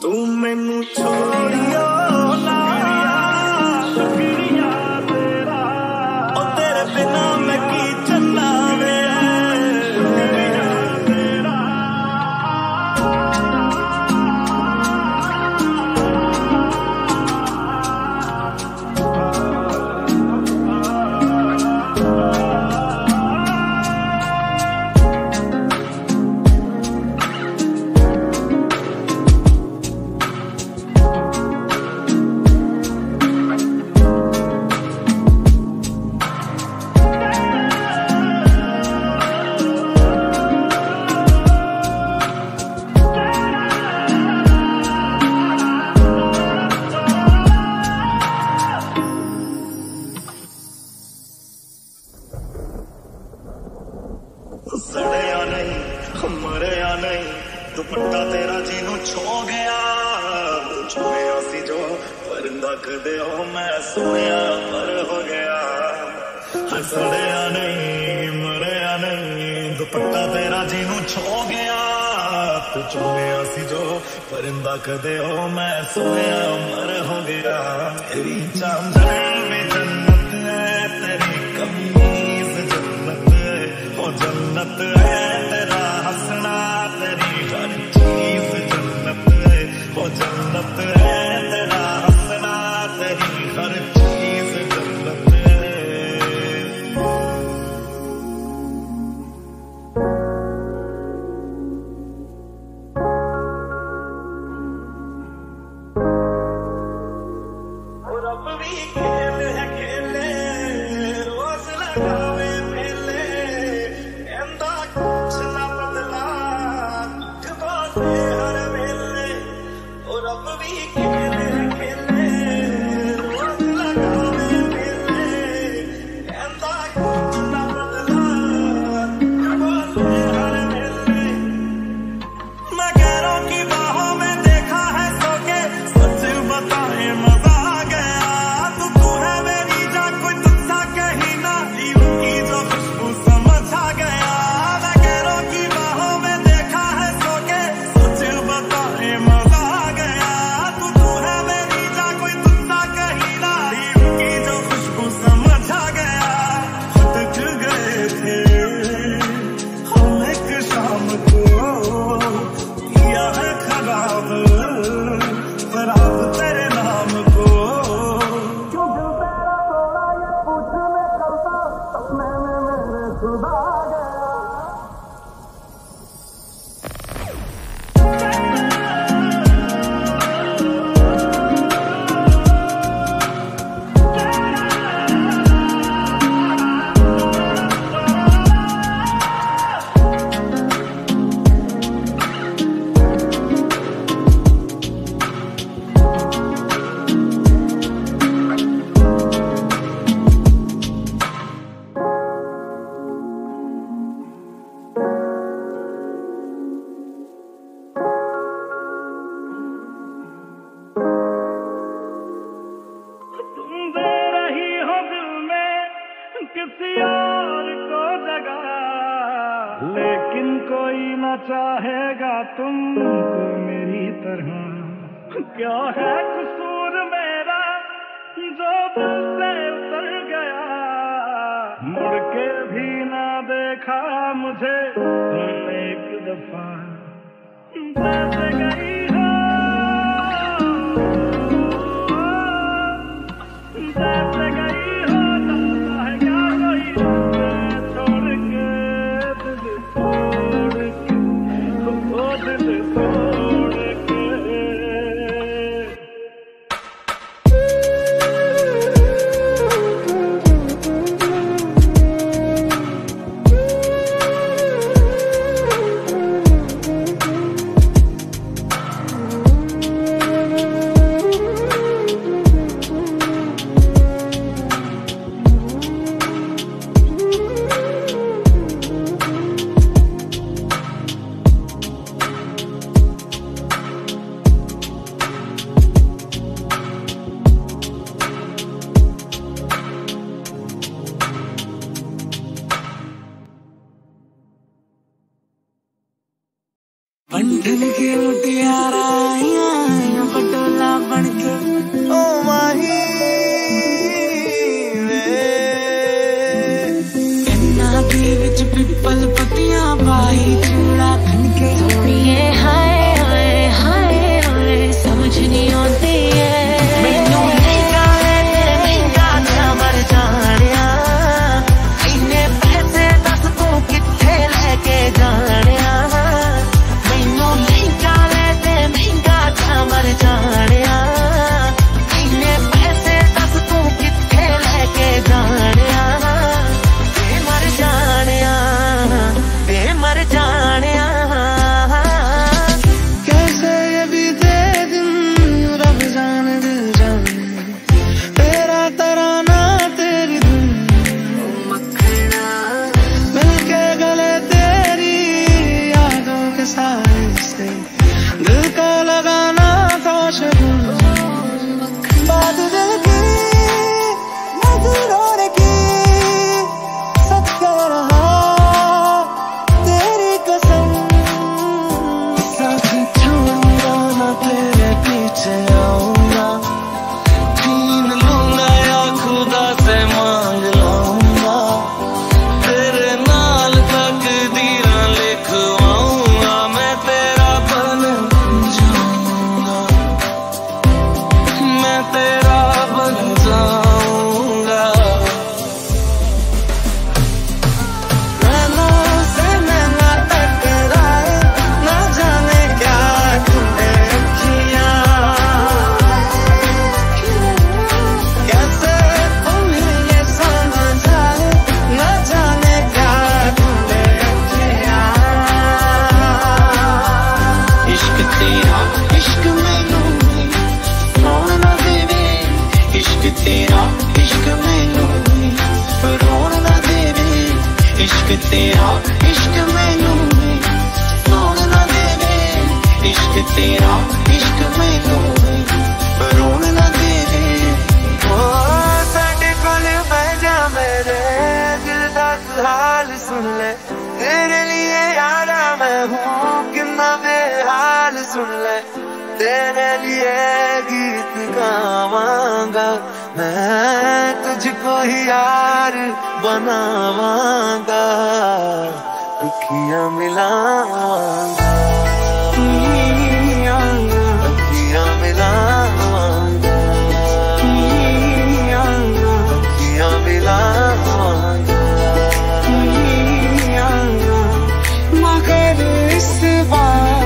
तू मैनू छोड़ियो ना शुक्रिया तेरा ओ तेरे बिना मैं की चलना वे सड़िया नहीं मरिया नहीं दुपट्टा तेरा जीनू छो गया छुया सी जो परिंदा कदे हो मैं सोया मर हो गया सड़िया नहीं मरिया नहीं दुपट्टा तेरा जीनू छो गया तू छुया सी जो परिंदा कदे हो मैं सोया मर हो गया तेरी चांदन में जन्नत है तेरी कमीज जन्नत है ओ जन्नत है तेरा हंसना तेरी हर चीज जन्नत है ओ जन्नत है तेरा हंसना तेरी हर चीज जन्नत है और अब भी खेल है खेले रोज लगावे मेले एंदा कुछ ना बदला जबा से हर वेले और अब भी खेल है खेले रोज लगावे मेले एंदा कुछ ना बदला जबा से हर वेले मैं गैरों की बाहों में देखा है सो के सच बताए मजा आ गया तू है मेरी जान कोई तुझसा कहीं ना जीव की जो खुशबू समझ आ गया मैं गैरों की बाहों में देखा है सो के सच बताए मजा आ गया तू है मेरी जान कोई तुझसा कहीं ना जीव की जो खुशबू समझ आ गया भटक गए थे हम एक शाम को किया है खराब खराब तेरे नाम को क्यों दिल तेरा तोड़ा ये पूछने करता सपने में मेरे खुदा गया तुम दे रही हो दिल में किसी और को जगह लेकिन कोई न चाहेगा तुमको मेरी तरह क्या है कसूर मेरा जो दिल से उतर गया मुड़ के भी ना देखा मुझे तुम एक दफा जैसे गई हो जैसे गई हो जाता है क्या कोई छोड़ के दिल तोड़ के वो दिल तोड़ के बंधन की मुटियारा शाही चूड़ा खनके ये हाय हाय हाय हाय समझ नहीं आती है मैनू महंगा है तेरे महंगा चा मर जानिया इन्ने पैसे दस तू किथे लेके जानिया मैनू महंगा है तेरे महंगा चा मर जानिया इन्ने पैसे दस तू किथे लेके जानिया मर जानिया मर जानिया कैसे ये बीते दिन रब जाने दिल जाने तेरा तराना तेरी धुन मखना मिलके गले तेरी यादों के साए से दिल को लगाना था शगुन बात दिल की नजरों ने की सच कह रहा तेरी कसम साथ छोड़ूंगा ना तेरे पीछे आऊंगा छीन लूंगा या खुदा से मांग लाऊंगा तेरे नाल तकदीरां लिखवाऊंगा मैं तेरा बन जाऊंगा मैं तेरा बन जाऊंगा नैनों से नैना टकराए ना जाने क्या तूने किया कैसे तुम्हें ये समझ आए ना जाने क्या तूने किया इश्क तेरा इश्क मैनू रोन ना देवे इश्क तेरा इश्क मैनू रोन ना देवे इश्क तेरा इश्क मैनू रोन ना देवे इश्क तेरा इश्क मैनू रोन ना देवे ओ साडे कोल बैठ जा मेरे दिल दा हाल सुन ले तेरे लिए यारा मैं हूँ कितना बेहाल सुन ले तेरे लिए गीत गावांगा मैं तुझको ही यार बनावांगा दुखियां मिलावांगा दुखियां मिलावांगा दुखियां मिलावांगा मगर इस बार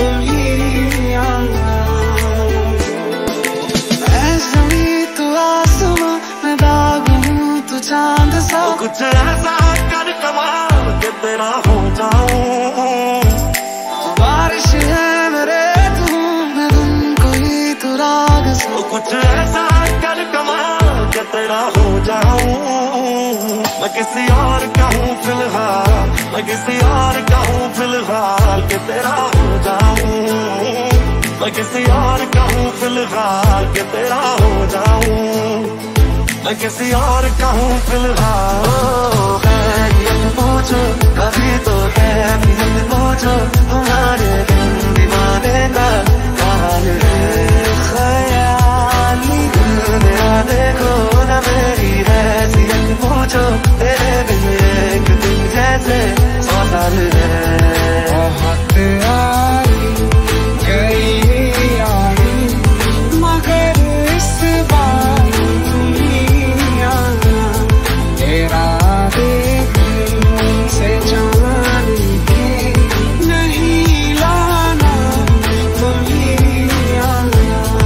मैं जमीन तू आसमां मैं दाग हूँ तू चांद सा कुछ ऐसा कर कमाल के तेरा हो जाऊं बारिश है मेरे तू मैं धुन कोई तू राग सा कुछ ऐसा कर कमाल के तेरा हो जाऊं मैं किसी और का हूँ फिलहाल मैं किसी और का हूँ फिलहाल के तेरा हो जाऊं मैं किसी और का हूँ फिलहाल के तेरा हो जाऊं मैं किसी और का हूँ फिलहाल खैरियत पूछो कभी तो कैफियत पूछो तुम्हारे बिन दीवाने का हाल है खयाली मेरा देखो ना मेरी हैसियत पूछो तेरे बिन एक दिन जैसे 100 साल है बहुत आई गई यारी मगर इस बार तुम ही आना तेरा देखने से जाने के नहीं लाना तुम ही आना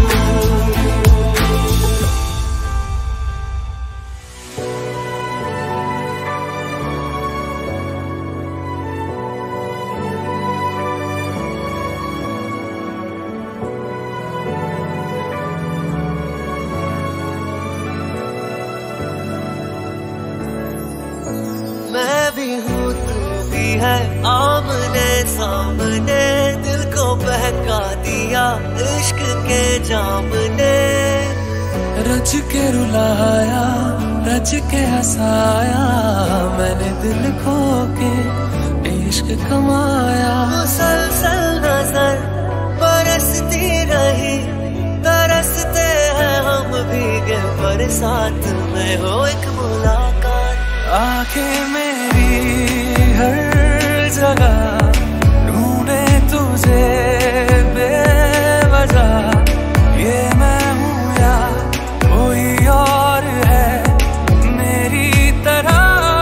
मैं भी हूँ तू भी है आमने सामने दिल को बहका दिया इश्क के जाम ने रच के रुलाया रच के हंसाया मैंने दिल खो के इश्क कमाया मुसलसल नजर बरसती रही तरसते हैं हम भीगे बरसात में हो एक मुलाकात आंखें मेरी हर जगह ढूंढे तुझे बेवजह, ये मैं हूँ या कोई और है मेरी तरह।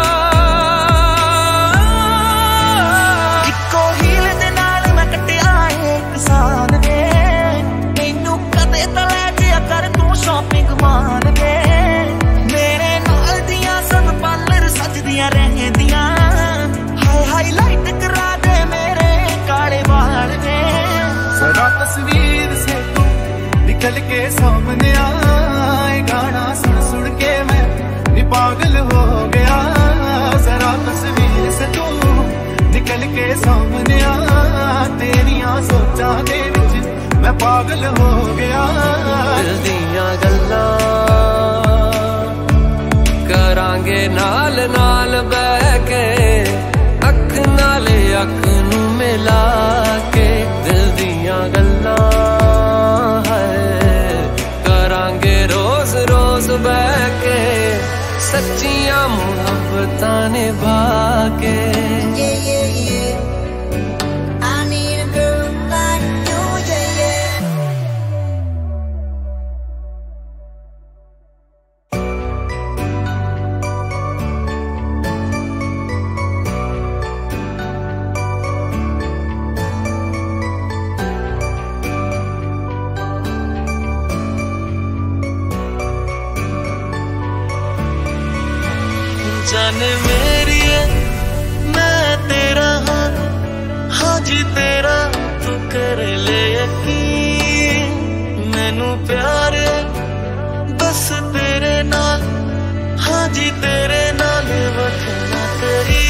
इको हील दे नाल मैं कटिया एक साल वे, मैनू कदे तां लै जिया कर तू शॉपिंग मान वे। मेरे नाल दियां सब पार्लर सजदियां रहंदियां, हाय हाईलाइट करा दे मेरे काले बाल वे। जरा तस्वीर से तू निकल के सामने आए, गाना सुन सुन के मैं नी पागल हो गया। जरा तस्वीर से तू निकल के सामने आ, तेरिया सोचा दे विच मैं पागल हो गया। दिल दियां गल्लां करांगे नाल नाल बैठ के, अख नाले अख नू मिला के। दिल दियां गल्लां है करांगे रोज रोज बैठ के, सच्चियां मुहब्बतां निभा के। जाने मेरी है मैं तेरा हाँ, हाँ जी तेरा तू कर ले यकीन। मैनू प्यार है बस तेरे नाल, हाँ जी तेरे नाल वखना करी।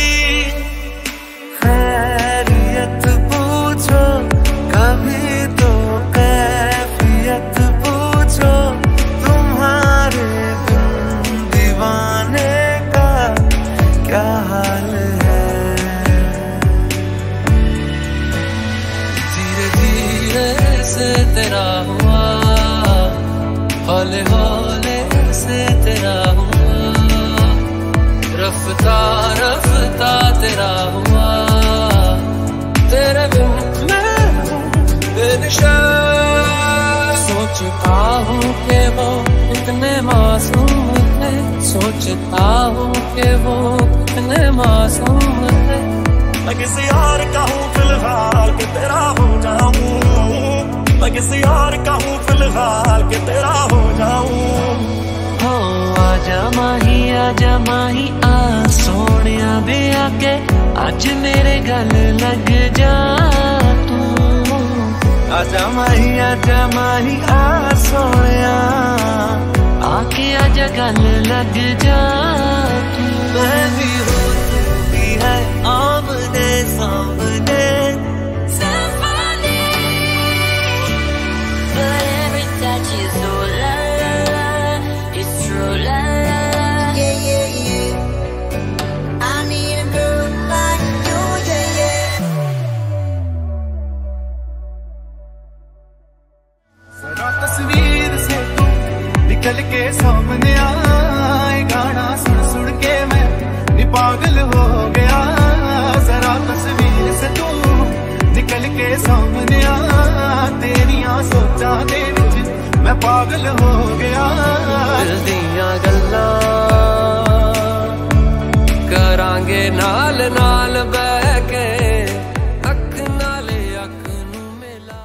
खैरियत पूछो कभी तो कैफियत पूछो, तुम्हारे बिन दीवाने का क्या हाल है। धीरे धीरे से तेरा हुआ, हौले हौले से तेरा हुआ, रफ्ता रफ्ता तेरा हुआ। तेरे बिन मैं बेदिशा सोचता हूँ कि वो कितने मासूम थे, सोचता हूँ कि वो कितने मासूम थे। मैं किसी और का हूँ फिलहाल कि तेरा हो जाऊं, मैं किसी और का हूँ फिलहाल कि तेरा हो जाऊं। हो आजा माही आ सोनिया वे आके, आज मेरे गल लग जा तू। आजा माही आ सोनिया, आके आजा गल लग जा तू। मैं भी हूँ तू भी है आमने सामने। But every touch is so la la la, it's true la la la. Yeah yeah yeah, I need a girl like you, yeah yeah. जरा तस्वीर से तू निकल के सामने आए, गाना सुन सुन के मैं नी पागल हो गया। जरा तस्वीर से तू निकल के सामने आ, तेरिया सोचा दे विच मैं पागल हो गया। दिल दियां गल्लां करांगे नाल नाल बैठ के, अख नाले अख नू मिला।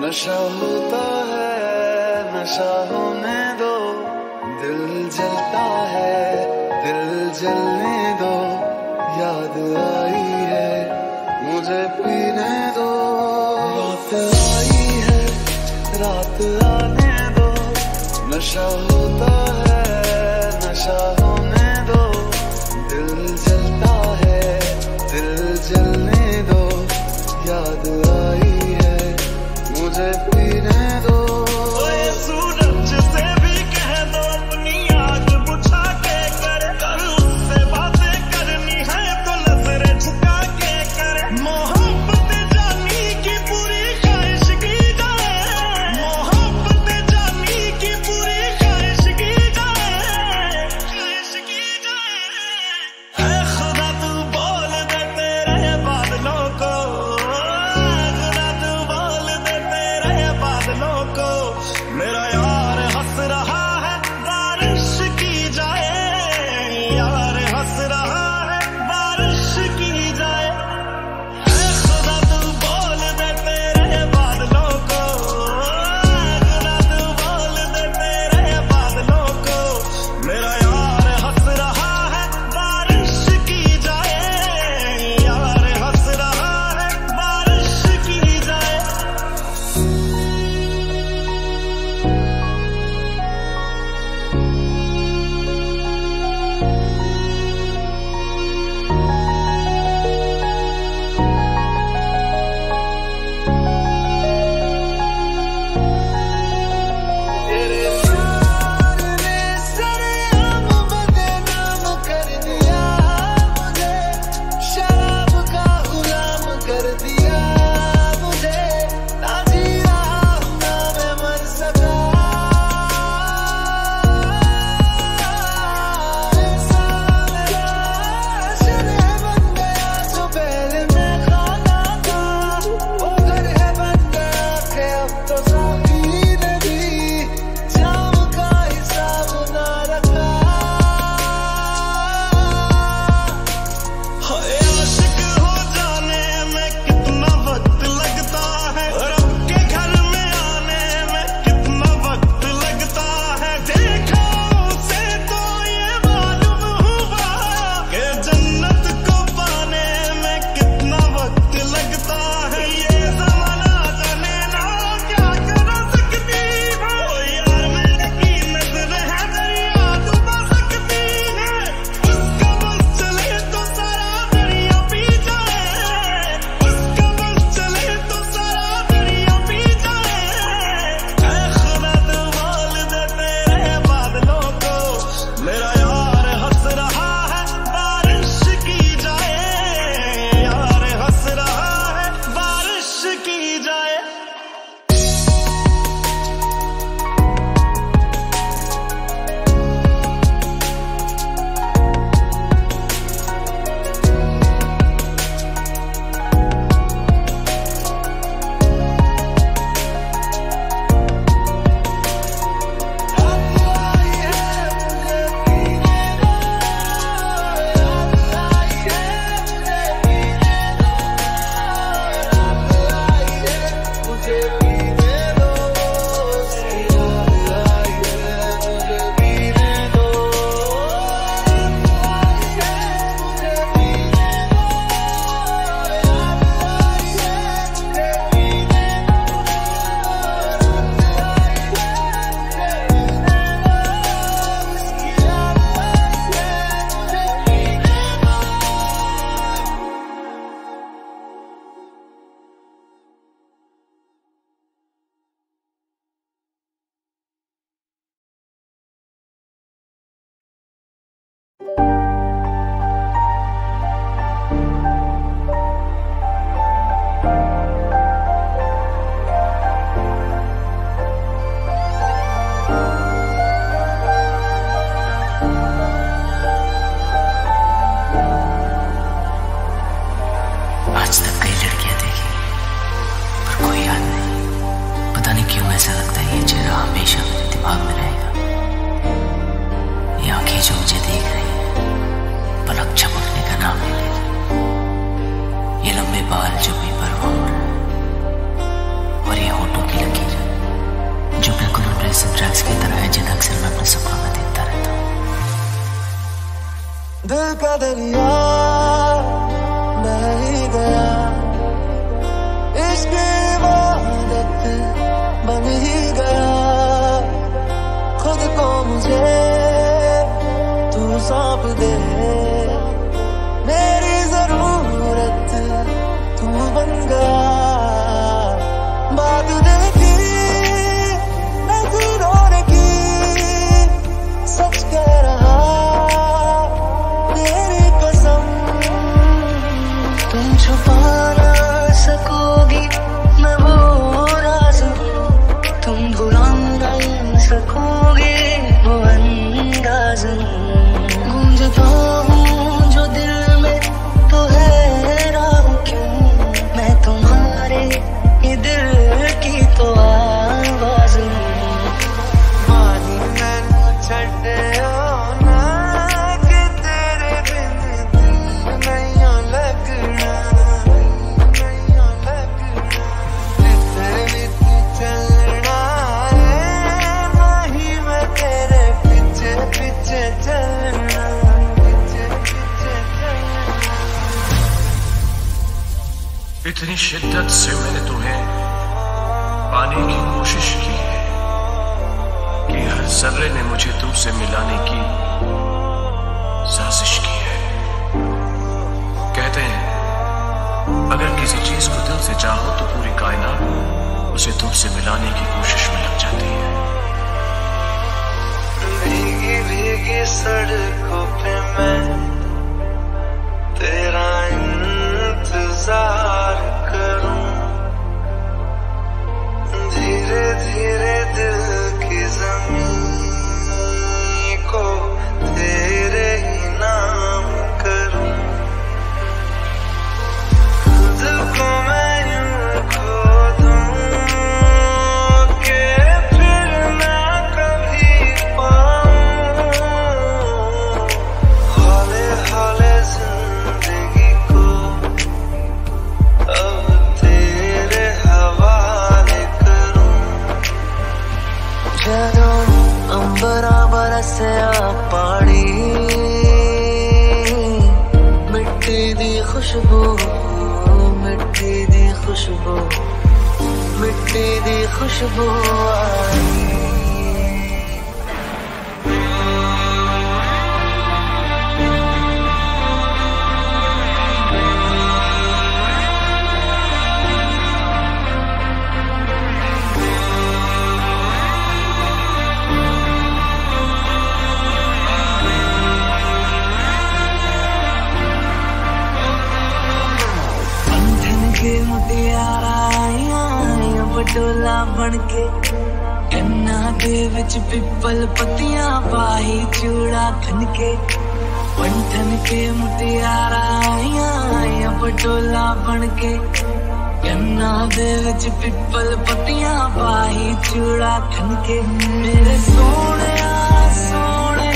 नशा होता है, नशा होने दो, दिल जलता है, दिल जलने दो, याद आई है मुझे पीने दो, रात आई है रात आने दो, नशा होता है, नशा होने दो, दिल जलता है, दिल जलने दो, याद आई है मुझे पीने दो। सूरज से भी कह दो अपनी आग बुझा के करे, कर उससे बातें करनी है तो नजरें झुका के करे, मोहब्बत जानी की पूरी ख्वाहिश की जाए, मोहब्बत जानी की पूरी ख्वाहिश की जाए, ख्वाहिश की जाए। ऐ खुदा तू बोल दे तेरे बादलों को, खुदा तू बोल दे तेरे बादलों को, मेरा यार हंस रहा है बारिश की जाए, यार हंस रहा है बारिश की जाए। ऐ खुदा तू बोल दे तेरे बादलों को, खुदा तू बोल दे तेरे बादलों को, मेरा यार हंस रहा है बारिश की जाए, यार हंस रहा है बारिश की जाए। तेरे प्यार ने सरेआम बदनाम कर दिया मुझे, शराब का गुलाम कर दिया मुझे, ना जी रहा हूं ना मैं मर सका, ऐसा मेरा शरह बन गया जो पहले मैं खाना था, वो घर है बन गया कि अब तो साथी ने भी जाम का हिसाब ना रखा। हाय आशिक हो जाने में कितना वक्त लगता है, रब के घर में आने में कितना वक्त लगता है, देखा उसे तो ये मालूम हुआ कि जन्नत को पाने में कितना वक्त लगता है, ये ज़माना जाने ना क्या कर सकती है, ओ यार मेरे की नज़र है दरिया डुबा सकती है, उसका बस चले तो सारा दरिया पी जाए, उसका बस चले तो सारा दरिया पी जाए। ऐ खुदा तू बोल दे तेरे बादलों को, मेरा यार हंस रहा है बारिश की जाए, यार हंस रहा है बारिश की जाए। आज तक कई लड़कियां देखी पर कोई याद नहीं, पता नहीं क्यों ऐसा लगता है ये चेहरा हमेशा मेरे दिमाग में रहेगा, ये आंखें जो मुझे देख रही है पलक झपकने का नाम नहीं ले रही, ये लंबे बाल जो भी परवाह हो रहे हैं, और ये होठों की दिल का दरिया बह ही गया, इश्क इबादत बन ही गया। खुद को मुझे तू सौंप दे, मेरी जरूरत तू बन गया। बात देखी नजरों ने की, सच कह रहा तेरी कसम। तुम छुपा ना सकोगी मैं वो राज, तुम भुला नहीं सकोगे वो अंदाज। गूंजता हूँ जो दिल में तो हैरान क्यों, मैं तुम्हारे ये दिल की तो आवाज हूँ। मानी मैनू छड्डियो ना कि तेरे बिन दिल नहीं लगना, नहीं लगना। जिधर भी तू चलना है, नहीं मैं तेरे पीछे पीछे चलना, पीछे पीछे चलना। इतनी शिद्दत से मैंने तुम्हें पाने की कोशिश की है कि हर जर्रे ने मुझे तुमसे मिलाने की साजिश की है। कहते हैं अगर किसी चीज को दिल से चाहो तो पूरी कायनात उसे तुमसे मिलाने की कोशिश में लग जाती है। भीगी भीगी सड़कों पे मैं तेरा इंतजार करूं, धीरे धीरे दिल की ज़मीं को तेरे ही नाम करूं। खुद को मैं यूं खो दूं कि फिर ना कभी पाऊं। हौले हौले जिंदगी को अब तेरे हवाले करूं। ਜਦੋਂ ਅੰਬਰਾਂ ਬਰਸਿਆ ਪਾਣੀ, ਮਿੱਟੀ ਦੀ ਖੁਸ਼ਬੂ, ਮਿੱਟੀ ਦੀ ਖੁਸ਼ਬੂ, ਮਿੱਟੀ ਦੀ ਖੁਸ਼ਬੂ ਆਈ। मुटियारा आईया बडोला बनके, कन्ना दे विच पिपल पत्तियां पाही चूड़ा खनके। पंठन के मुटियारा आईया बडोला बनके, कन्ना दे विच पिपल पत्तियां पाही चूड़ा खनके। मेरे सोने सोने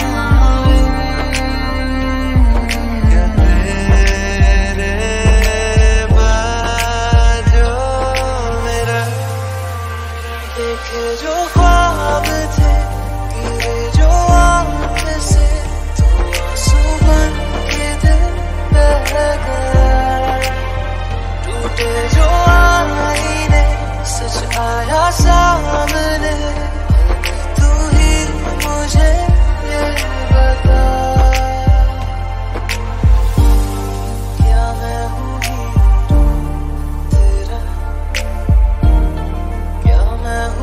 जो ख्वाब थे तेरे जो आँख से, तो आंसू बन के दिल बह गया। टूटे जो आईने सच आया सामने, तू ही मुझे ये बता, क्या मैं हूँ ही तेरा, क्या मैं हूँ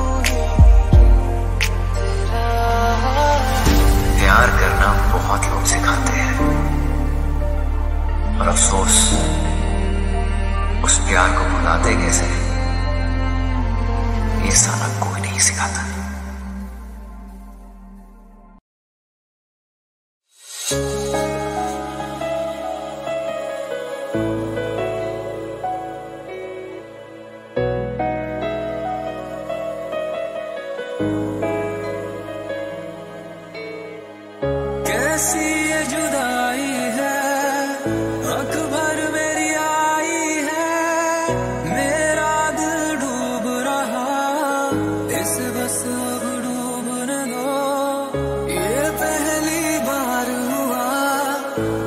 प्यार करना बहुत लोग सिखाते हैं, और अफसोस उस प्यार को भुलाते कैसे ये साला कोई नहीं सिखाता। कैसी ये जुदाई है, अकबर मेरी आई है, मेरा दिल डूब रहा, इस बस अब डूबने दो। ये पहली बार हुआ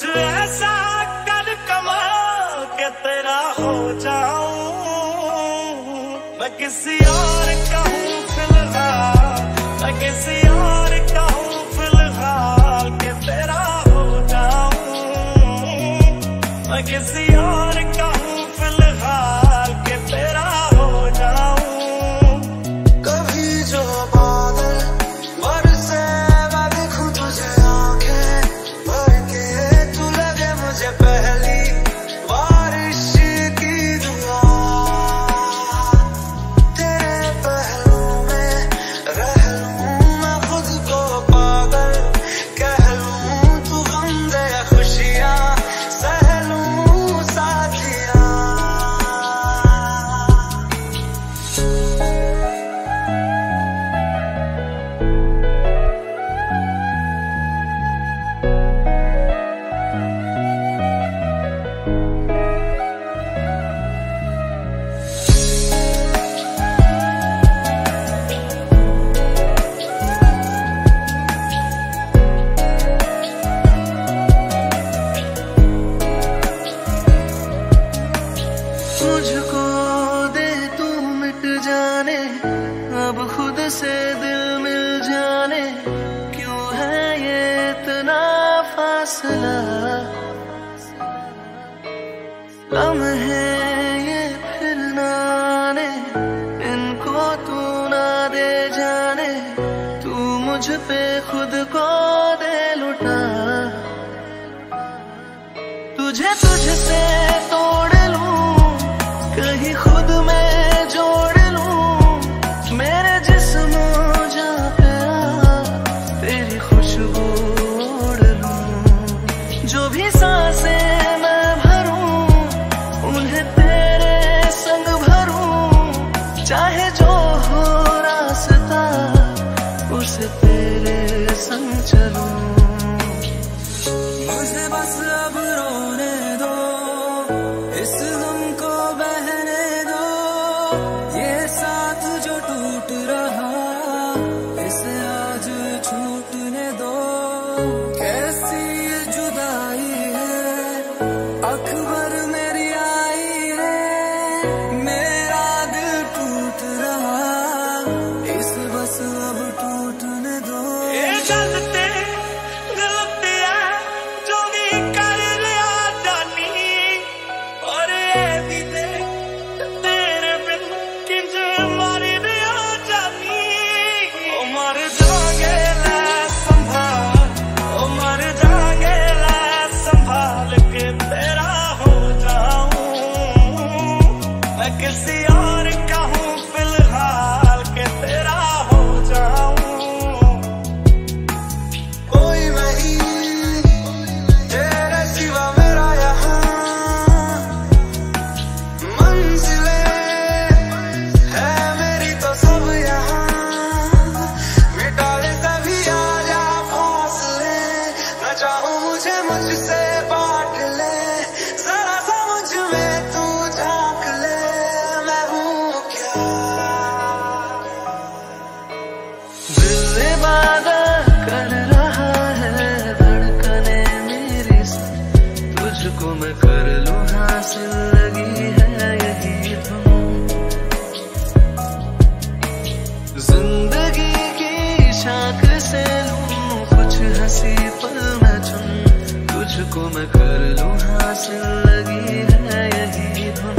ऐसा कर कमाल के तेरा हो जाऊं, मैं किसी और का हूँ फिलहाल, मैं किसी और का हूँ फिलहाल के तेरा हो जाऊं, मैं किसी और का हूँ फिलहाल के तेरा हो जाऊं। कभी जो बादल बरसे मैं देखूं तुझे आंखें भर के, तू लगे मुझे पहली बारिश की दुआ, तेरे पहलू में रह लूं मैं खुद को पागल कह लूं, तू गम दे खुशियां सह लूं साथिया। मुझको दे तू मिट जाने, अब खुद से दिल मिल जाने, क्यों है ये इतना फासला, लम्हे ये फिर ना आने, इनको तू ना दे जाने, तू मुझ पे खुद को दे लुटा, तुझे तुझसे तोड़ लूं कहीं खुद में जोड़ लूं, मेरे जिस्म जा पे तेरी खुशबू ओढ़ लूं, जो भी सांसें मैं भरूं उन्हें तेरे संग भरूं, चाहे जो हो रास्ता उसे तेरे संग चलूं। मुझे बस अब रोने दो, इस गम को बहने दो, ये साथ जो टूट रहा इसे आज छूटने दो, कैसी ये जुदाई है अकबर मेरी आई है, मेरा दिल टूट रहा इस बस अब टूटने दो। ये गलती गलती है जो भी कर लिया जानी, और ये भी दे तेरे बिन किंज मर लिया जानी, ओ मर जागे ला संभाल, ओ मर जागे ला संभाल के तेरा हो जाऊं, मैं किसी और का हूँ फिलहाल के तेरा हो जाऊं। कोई नहीं तेरे सिवा मेरा यहाँ, मंजिलें है मेरी तो सब यहाँ, मिटा ले सभी आजा फासले, न चाहूं मुझे मुझसे बांट ले, जरा सा मुझ में तू झांक ले, मैं हूँ क्या दिल इबादत कर रहा है, धड़कने मेरी से तुझको मैं कर लूं हासिल, लगी है यही धुन, जिंदगी की शाख से लूं कुछ हंसी पल मैं चुन, तुझको मैं कर लूं हासिल, लगी है यही धुन।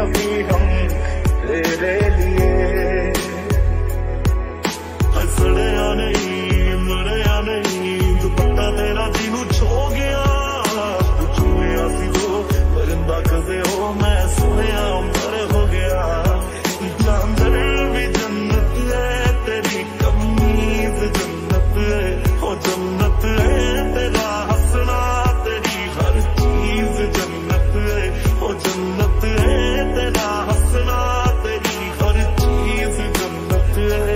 अभी हम तेरे लिए। हंसने या नहीं मरे या नहीं दुपट्टा तेरा जीनू छो गया। तू छुया सी जो परिंदा कदे हो मैं सोया अंबर हो गया। चांदर भी जन्नत है तेरी कमीज जन्नत है हो जन्नत है तेरा हंसना तेरी हर चीज जन्नत है हो जन्नत है तेरा हंसना तेरी हर चीज जन्नत है।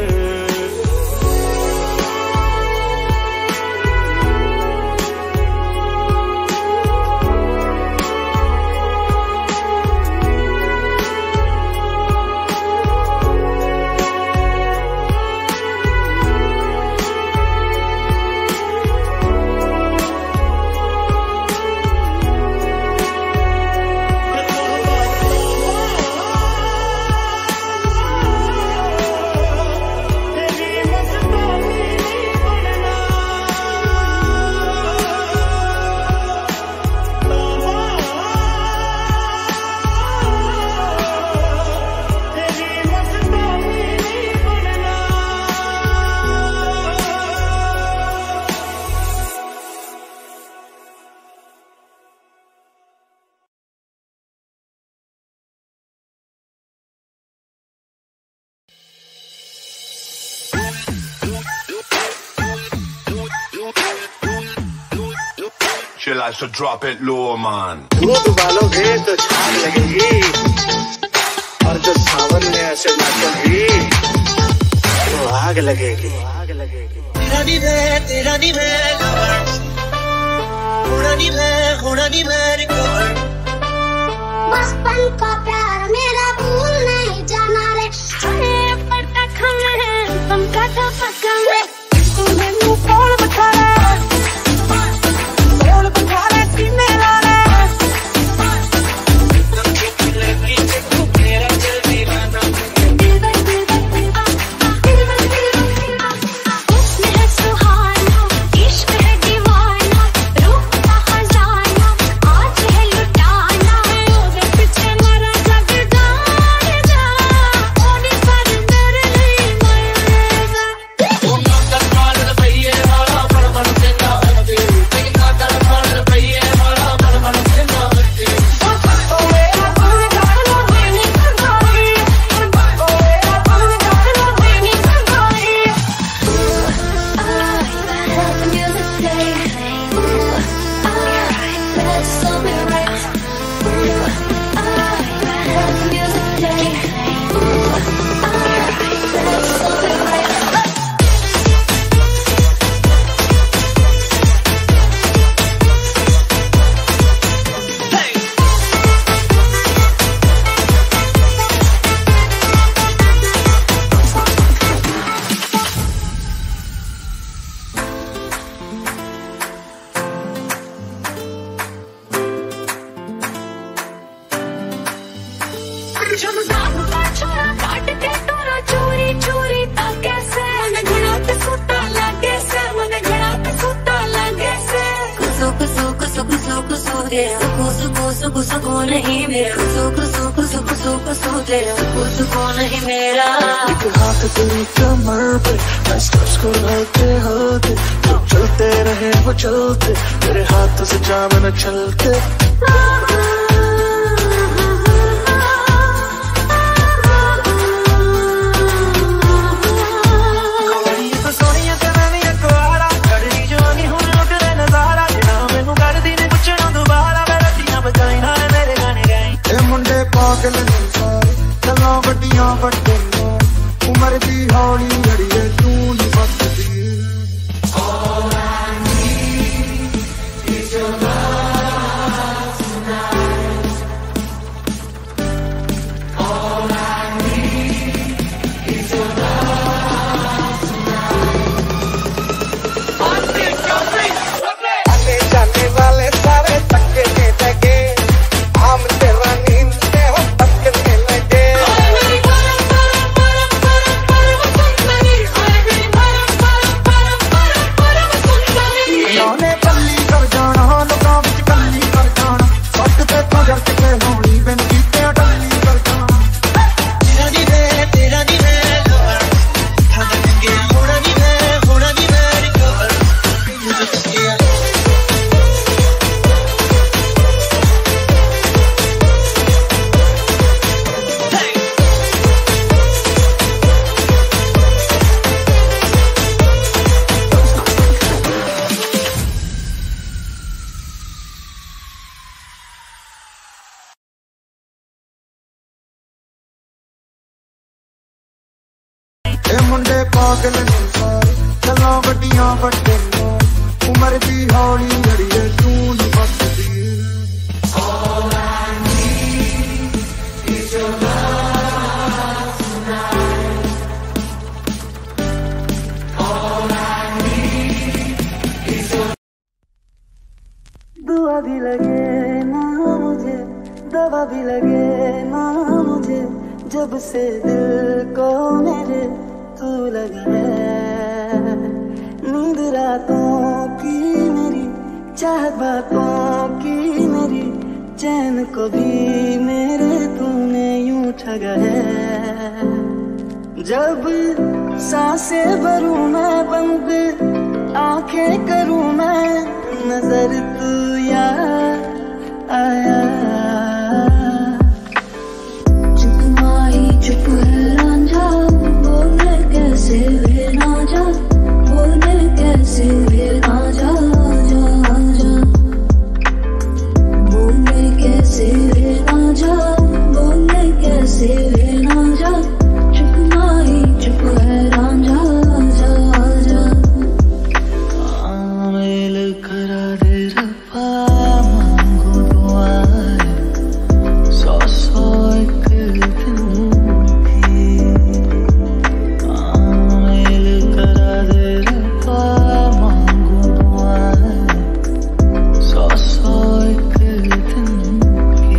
She likes to drop it low, man. दूध उबालोगे तो छान लगेगी और जो सावन में ऐसे नाचेगी तो आग लगेगी। तेरा नी मैं होना नी मैं रिकवर। बचपन का प्यार मेरा भूल नहीं जाना रे। पता खमे तुम का तो पक्का में तुम्हें मुंह खोल बता रे खोल बता रे सीने वाले। मेरा दिल दीवाना उसमें है सुहाना इश्क है दीवाना रूह का खजाना आज है लुटाना ओदे पीछे मरा जग जाने जा ओनी पर मेरे लिए मरेगा। तुम ना काल रहिए वाला पर मन से ना हटे तेरी कादर काल रहिए वाला पर मन से ना हटे। ओ मेरा मन गाना नहीं संभाली ओ मेरा मन गाना नहीं संभाली। छोरा काट के तोरा चोरी चोरी ता कैसे मन घड़ा पे सुता लगे से मन घड़ा पे सुता लगे से। सुख सुख सुख सुख सुख दे सुख सुख सुख सुख नहीं मेरा सुख सुख सुख सुख सुख दे सुख सुख नहीं मेरा। एक हाथ तेरी कमर पे मैं स्टेप्स को हल्के हल्के जो चलते रहे वो चलते तेरे हाथ से जाम न चलते। मुंडे पागल नहीं सारे चलो बड्डियां बड्डे उम्र दी हौली घड़िए तू नहीं बसदी। आने जाने वाले सारे तकने लगे हम तेरा नींद में हो तकने लगे। इन्होंने बल्ली कर जाना लोगों बिच गल्ली कर जाना वक्त ते तो जट के होनी बिन कीते डल्ली कर मुंडे पागल ने चलो गड्डियां बड़े उम्र दी हौली लड़िए तू नहीं Basadi All I need is your love tonight. All I need is your दुआ भी लगे ना मुझे दवा भी लगे ना मुझे जब से दिल को मेरे तू लगा है नींद रातों की मेरी चाहत बातों की मेरी चैन को भी मेरे तूने यूं ठगा है जब सांसें भरूं मैं बंद आंखें करूं मैं नजर तू यार आया चुप माही चुप है रांझा बोले कैसे वे ना जा बोले कैसे वे ना जा जा जा बोले कैसे वे ना जा बोले कैसे वे ना जा चुप माही चुप है रांझा जा जा मेल करा दे रब्बा मांगो दुआएं सौ सौ एक दिन की मेल करा दे रब्बा मांगो दुआएं सौ सौ एक दिन की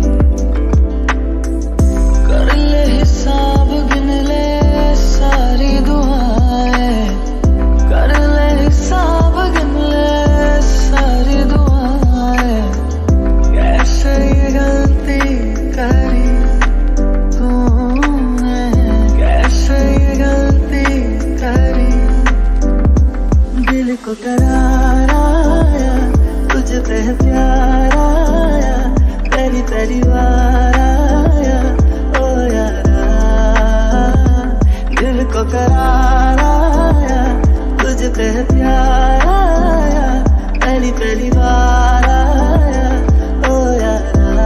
कर ले हिसाब गिन ले सारी दुआएं कर ले हिसाब गिन ले सारी दुआएं कैसे ये गलती करी तूने कैसे ये गलती करी दिल को करार आया तुझ पे प्यार आया पहली पहली बार आया ओ यारा दिल को करार आया तुझ पे प्यार आया पहली पहली बार आया ओ यारा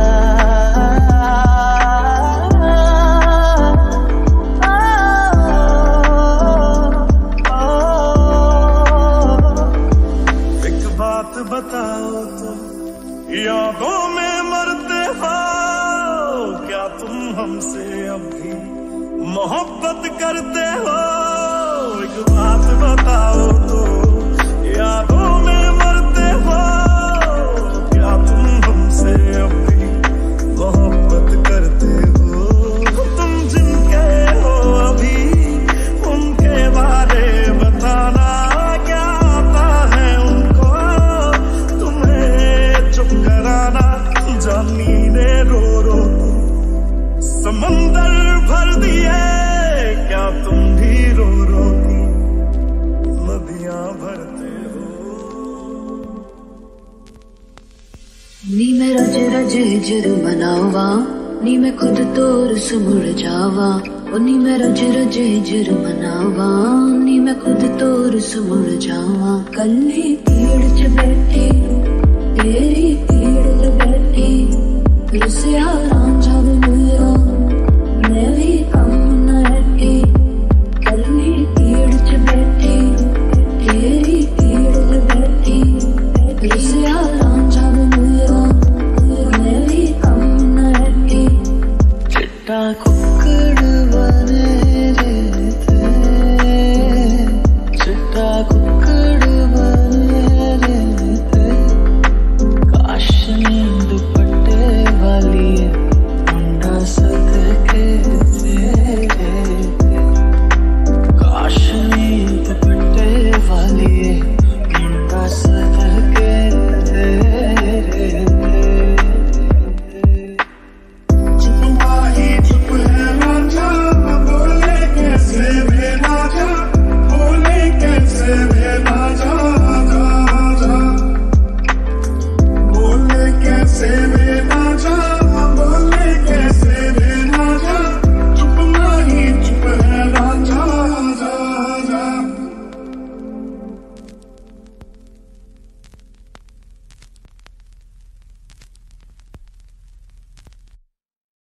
एक बात बताओ तो यादों में मरते हो क्या तुम हमसे अब भी मोहब्बत करते हो एक बात बताओ तो यादों में मरते हो क्या तुम हमसे अब भी मोहब्बत करते हो तुम जिनके हो अभी उनके बारे बताना क्या आता है उनको तुम्हें चुप कराना जानी ने रो रो समंदर भर दिए क्या तुम भी रो रो नदियां भरते हो नी मैं रज रज हिजर मनावा नी मैं खुद तोर सुमुड़ जावा ओ नी मैं रज रज हिजर मनावा नी मैं खुद तोर सुमुड़ जावा कल्ली पीड़ च बैठी तेरी पीड़ च बैठी रुसिया रांझा वे मेरा मैं भी कम न हटी कल्ली पीड़ च बैठी तेरी पीड़ च बैठी रुसिया रांझा वे मेरा मैं भी कम न हटी चिट्टा कुक्कड़ बने रे थे चिट्टा कुक्कड़ बने रे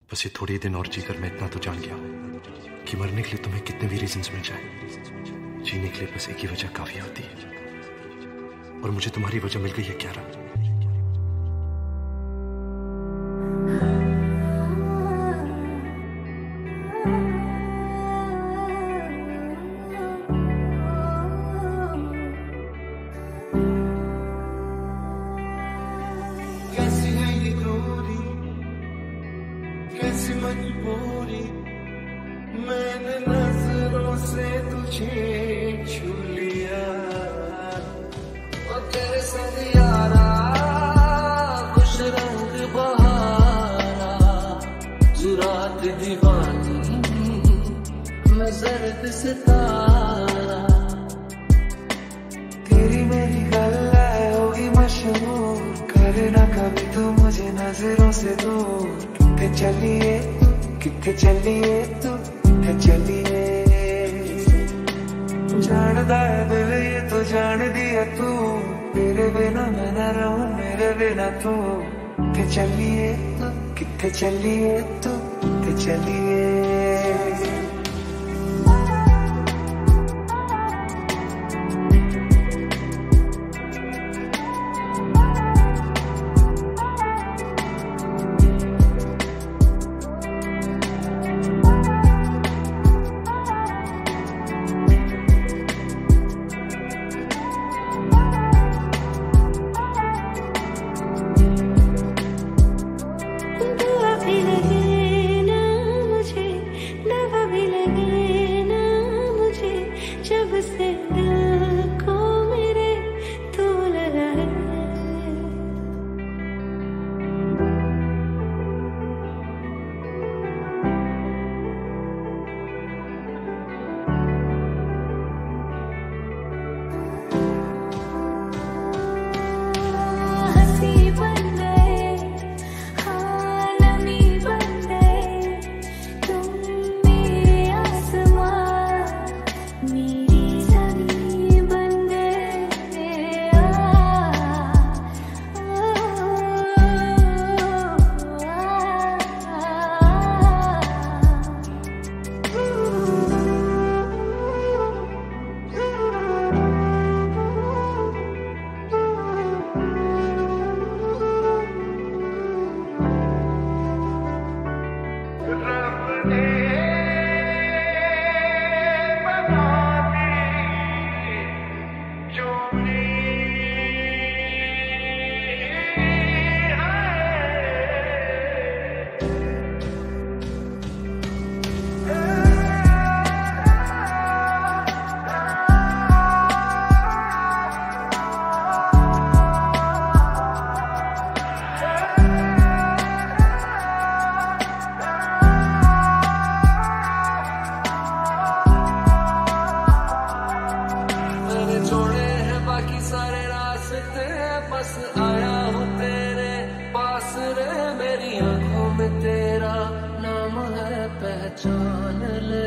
बस ये थोड़े दिन और जीकर मैं इतना तो जान गया कि मरने के लिए तुम्हें कितने भी रीजंस मिल जाए, जीने के लिए बस एक ही वजह काफी होती है। और मुझे तुम्हारी वजह मिल गई है क्यारा। कैसी है ये गोरी, कैसी मजबूरी, मैंने नजरों से तुझे छू लिया। और तेरे संग यारा खुश रंग बहारा, तू रात दीवानी मैं जर्द सितारा। तेरी मेरी गल्ला होगी मशहूर, करना कभी तो मुझे नजरों से दूर। कितने चलिए कितने चलिए तू, कितने चलिए जानदा है दिल ये तो जान दिया तू। तेरे बिना मैं न रहूं, मेरे बिना तू। कितने चलिए तू, कितने चलिए तू, कितने चलिए। बस आया हूँ तेरे पास रे, मेरी आंखों में तेरा नाम है, पहचान ले।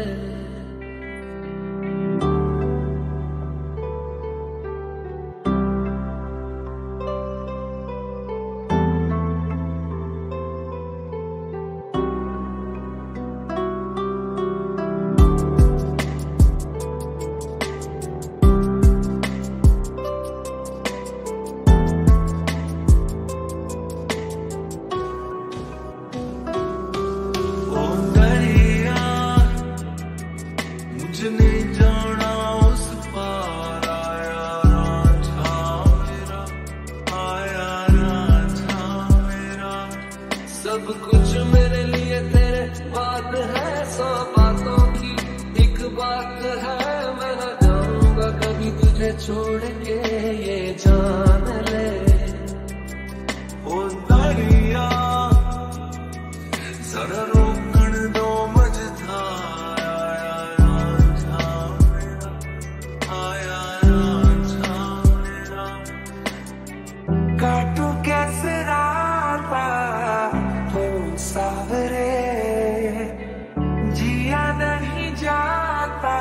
नहीं जाना उस पार, आया रांझा मेरा, आया रांझा मेरा। सब कुछ मेरे लिए तेरे बात है, 100 बातों की एक बात है। मैं न जाऊंगा कभी तुझे छोड़ के, ये जान ले। ओ दरिया जरा रोकन दो मझधार, काटू कैसे राता हो सावरे, जिया नहीं जाता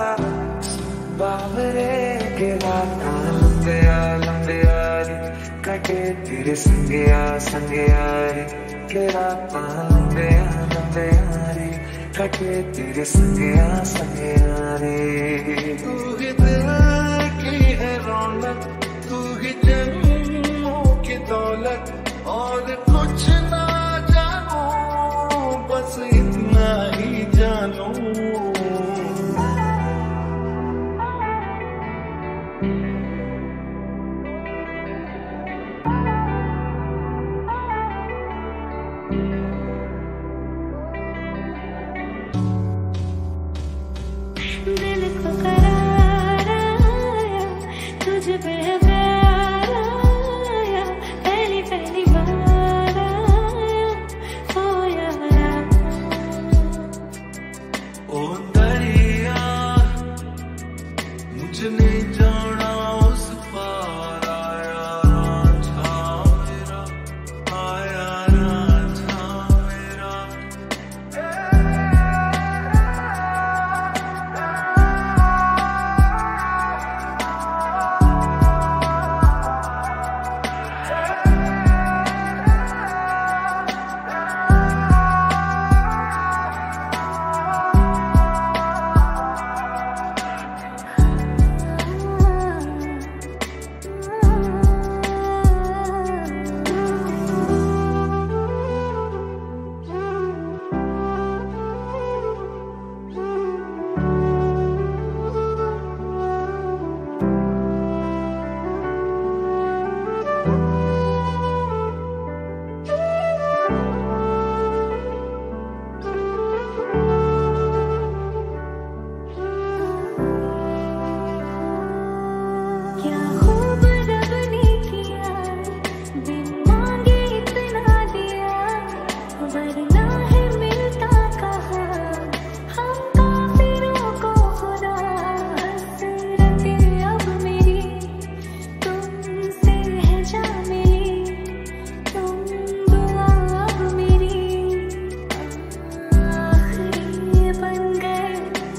बावरे के राता। लंबे यारी कटे तेरे संगे आ रे। तेरा लंबे लंबे रे कटे तेरे संगया संगया रे तू ही दिल की है रौनक तू ही जन्मों की दौलत और कुछ ना जानू बस इतना ही जानू दिल को करार आया तुझ पे प्यार आया पहली पहली बार आया ओ यारा ओ दरिया मुझे नहीं जाना उस पार आया रांझा मेरा आया रांझा मेरा क्या खूब रब ने किया बिन मांगे इतना दिया वरना है मिलता कहा हम काफिरों को खुदा हसरतें अब मेरी तुमसे है जा मिली तुम दुआ अब मेरी आखिरी बन गए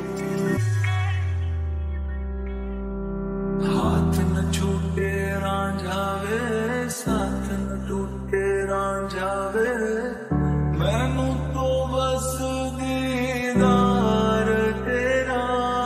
हाथ न छूटे रांझा वे साथ न टूटे रांझा वे मैनू तो बस दीदार तेरा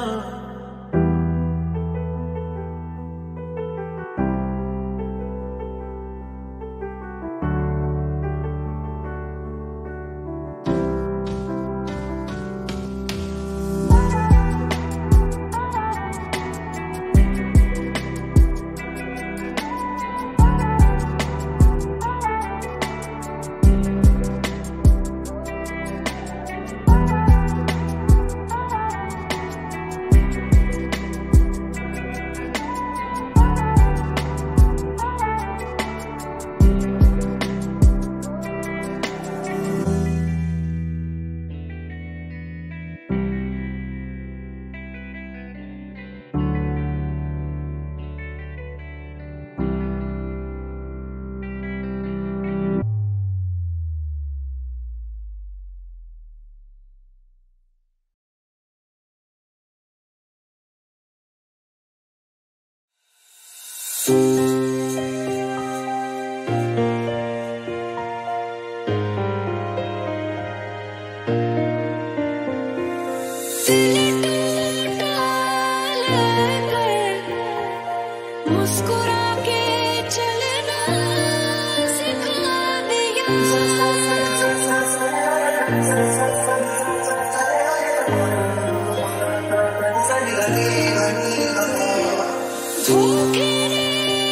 मुस्कुरा के चलना सिखा दिया धोखे ने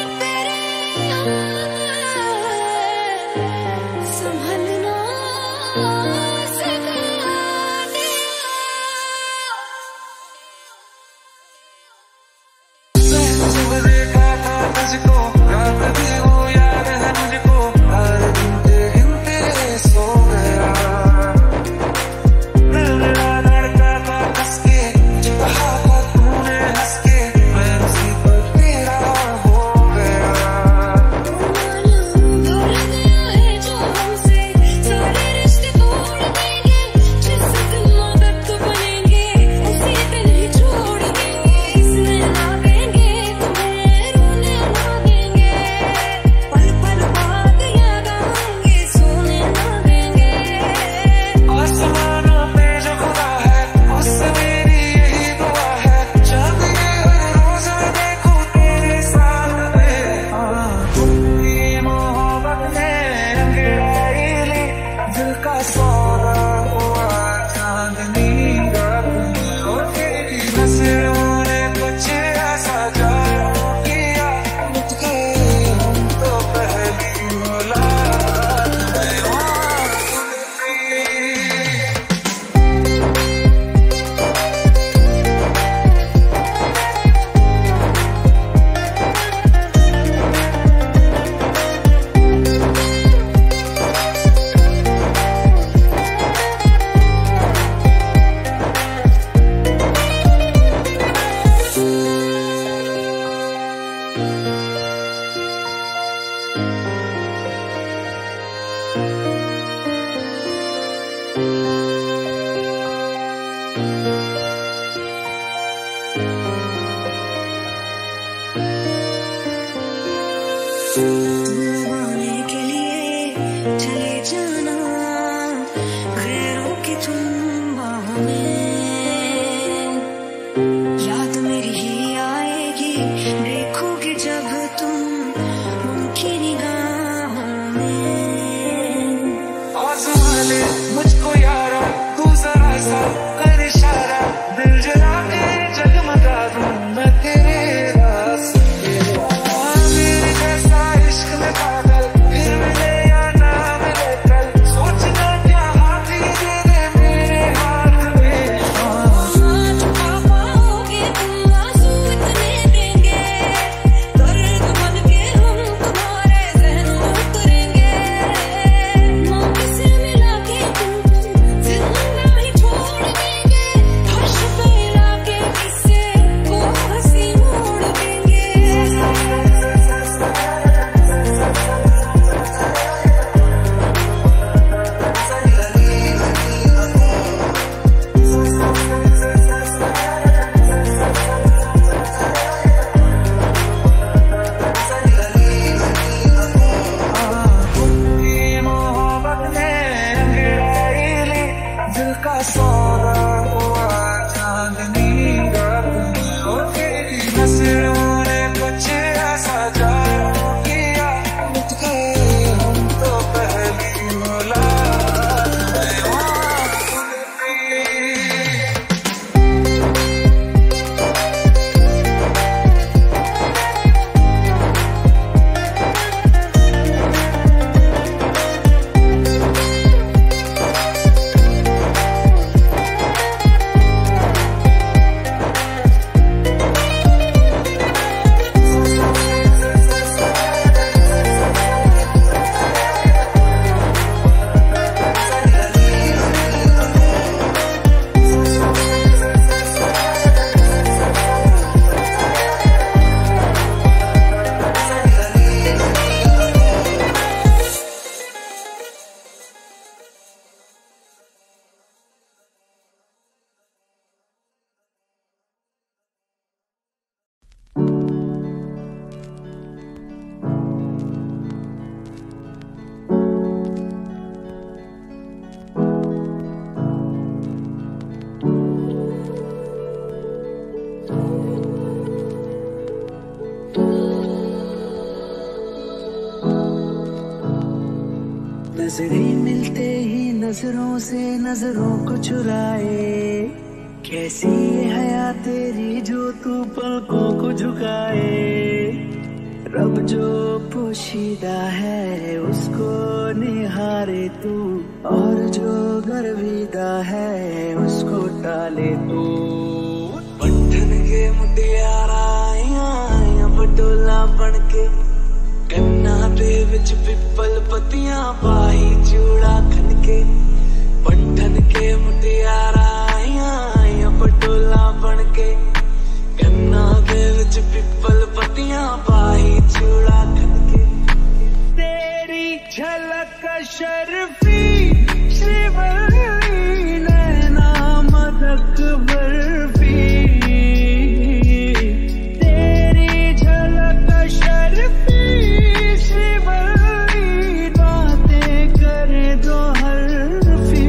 चले जाना गैरों की तुम बाहों में, याद मेरी ही आएगी देखोगे जब तुम उनकी निगाहों में। आज़मा ले मुझको यारा तू जरा सा कर इशारा, दिल जला के जगमगा दूं मैं तेरे रास्ते। मेरे जैसा इश्क में पागल फिर मिले या ना मिले कल, सोचना क्या हाथ ही दे दे मेरे हाथ में। हाथ पाओगे तुम आंसू इतने देंगे, दर्द बन के हम तुम्हारे जहन में उतरेंगे। मौके से मिला के तुम जिंदा ही छोड़ देंगे, फर्श पे लाके किससे वो हंसी मोड़ देंगे। मोहब्बत ने अंगड़ाई ली, दिल का सौदा हुआ चांदनी रात में, और तेरी नजरों ने कुछ ऐसा जादू किया, उठ गए हम तो पहली मुलाकात में। नजरें मिलते ही नजरों से नजरों को चुराए, कैसी ये हया तेरी जो तू पलकों को झुकाए। रब जो पोशीदा है उसको निहारे तू, और जो गर्विदा है उसको टाले तू। बंधन के मुटियारा आया बटोला बनके, कन्ना दे विच पिपल पतियां पाई चूड़ा खनके। बंधन के मुटियारा आया बटोला बनके, कन्ना दे विच पिपल पतियां पाई चूड़ा खनके। तेरी झलक शर्फी श्रीवल्ली नैना मदक बर्फी, तेरी झलक शर्फी श्रीवल्ली बातें करे दो हरफी।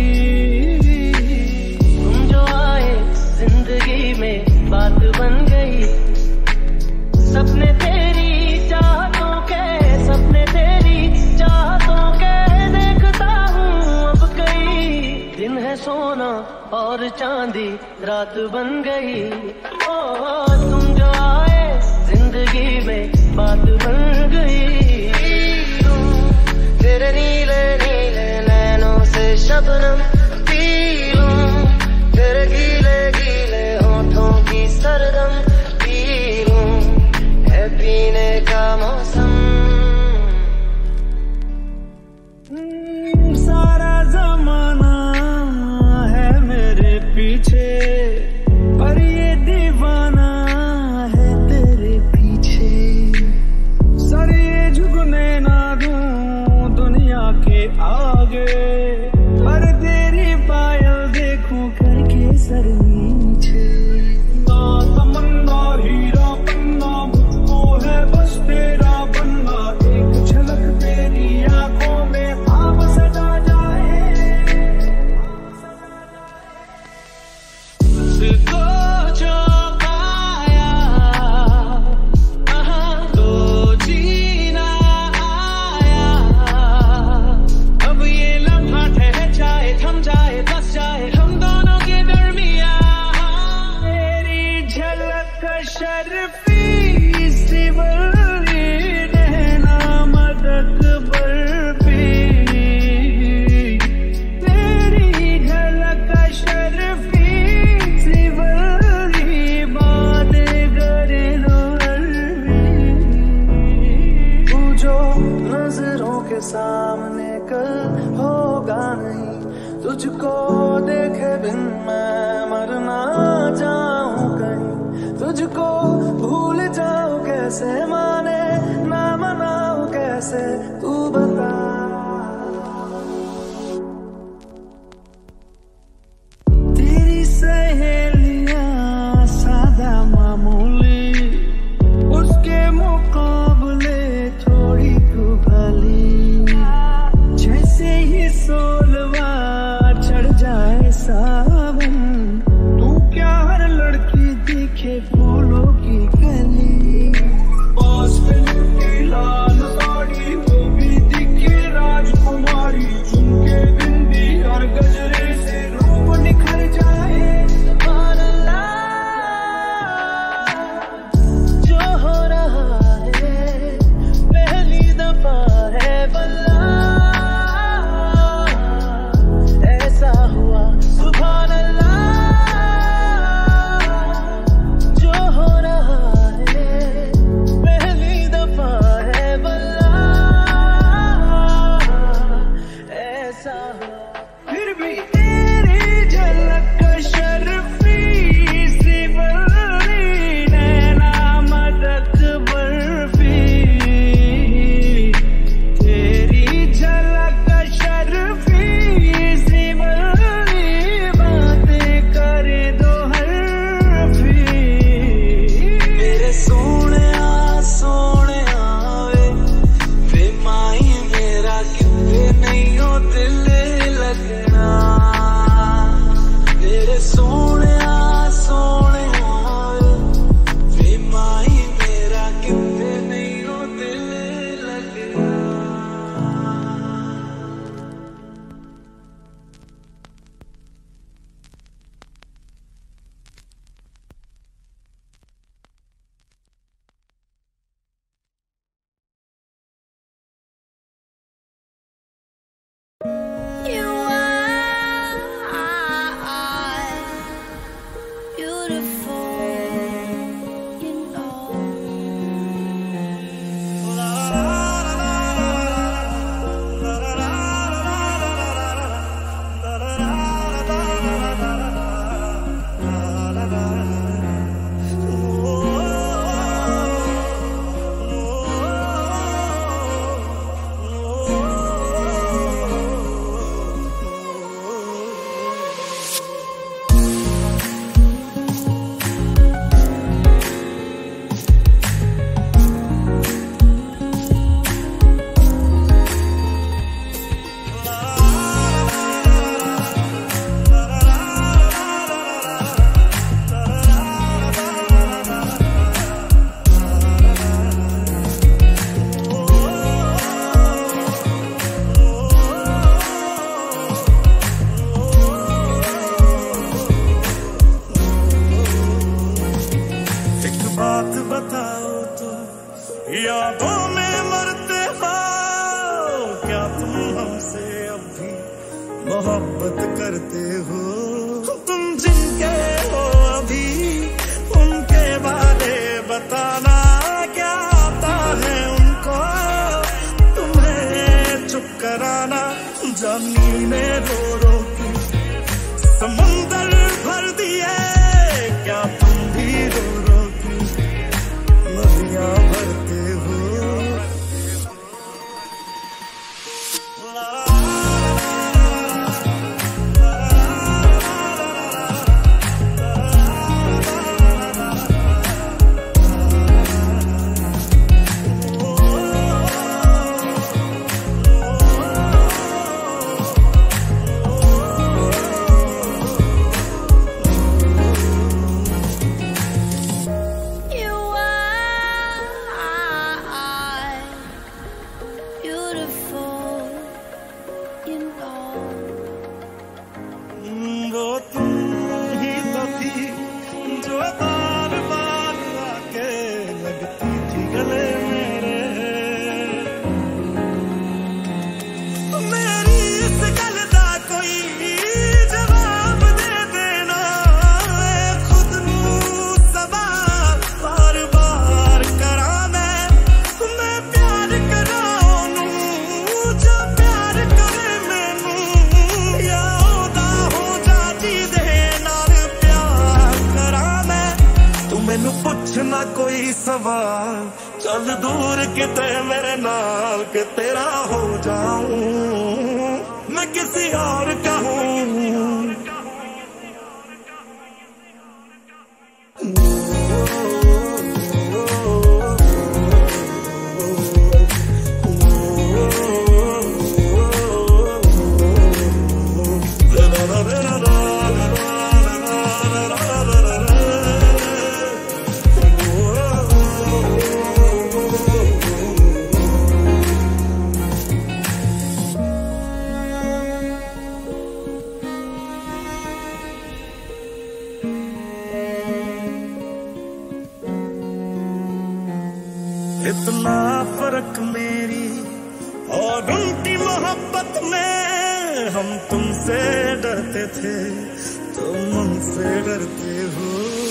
तुम जो आए जिंदगी में बात बन गई, सपने तेरी चाहतों के, सपने तेरी चाहतों के देखता हूँ अब कई। दिन है सोना और चांदी रात बन गई, ओ तुम जो आए जिंदगी में बात बन गई। तेरे नीले नीले नैनों से शबनम पी लूं, तेरे गीले गीले होठों की सरदम पी लूं, है पीने का मौसम। सारा जमाना है मेरे पीछे, पर ये दीवाना है तेरे पीछे। सर ये के सामने कल होगा नहीं, तुझको देखे बिन मैं मर ना जाऊं कहीं, तुझको भूल जाऊं कैसे, माने ना मनाऊं कैसे, तू बता। तेरी सहेलियां सादा मामूली, उसके मुकाबले थोड़ी तू भली, जैसे ही सोलवा चढ़ जाए सावन, तू क्या हर लड़की दिखे फूलों की गली, पास फिल्म की लाल साड़ी वो भी दिखे राजकुमारी, झुमके बिंदी और गजरे से रूप निखर जाए, सुभान अल्लाह जो हो रहा है पहली दफा है बल्ला, ऐसा हुआ सुभान अल्लाह जो हो रहा है पहली दफा है बल्ला, ऐसा हुआ। फिर भी तेरी झलक शर्फी सी बल्ली, नैना मदक बर्फी, तेरी झलक शर्फी सी बल्ली, बातें करे दो हरफी, मेरे सोने वे माई मेरा कितने नहीं हो दिल लगना, मेरे सोने वे माई मेरा कितने नहीं हो दिल लगना। You are beautiful, you know. एक बात बताओ तो, यादों में मरते हो क्या तुम हमसे अब भी मोहब्बत करते हो, तुम जिनके हो अभी उनके बारे बताना, क्या आता है उनको तुम्हें चुप कराना, जमीने रो रो के समुंदर भर दिए, क्या तुम भी रो रो के नदियां भरते हो। सवाल, चल दूर किते मेरे नाल के तेरा हो जाऊं मैं किसी और का हूं। इतना फर्क मेरी और उनकी मोहब्बत में, हम तुमसे डरते थे तुम हमसे डरते हो।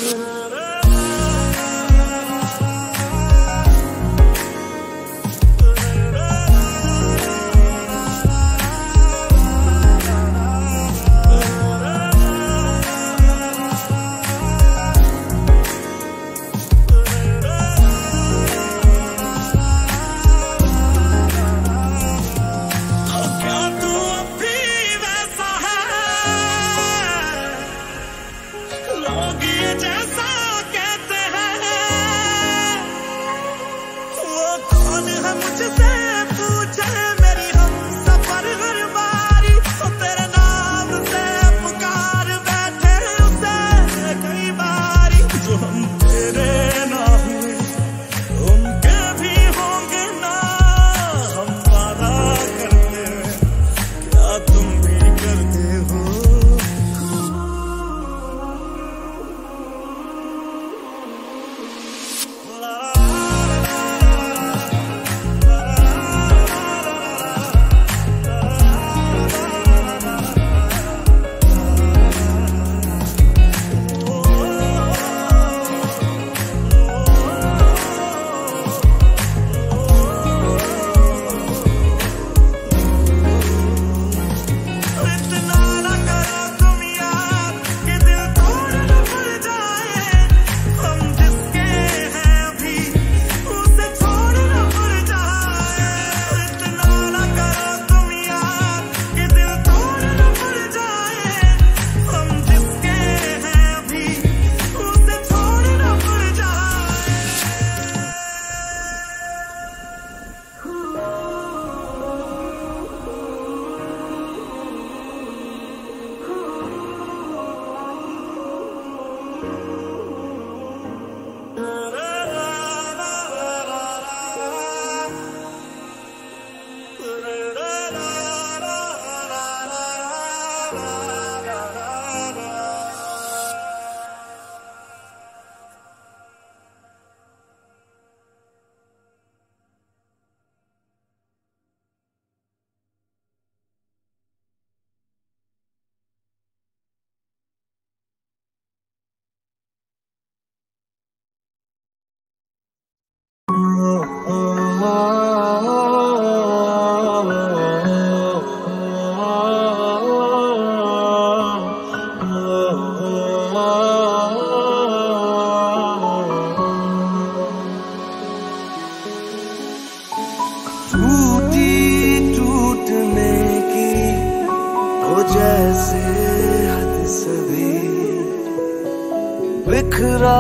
बिखरा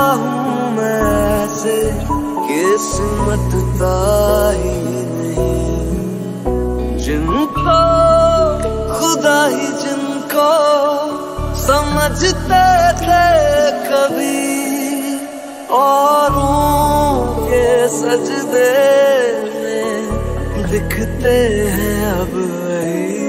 हूँ मैं ऐसे किस्मत ताही नहीं, जिनको खुदा ही जिनको समझते थे कभी, औरों के सजदे में दिखते हैं अब वही।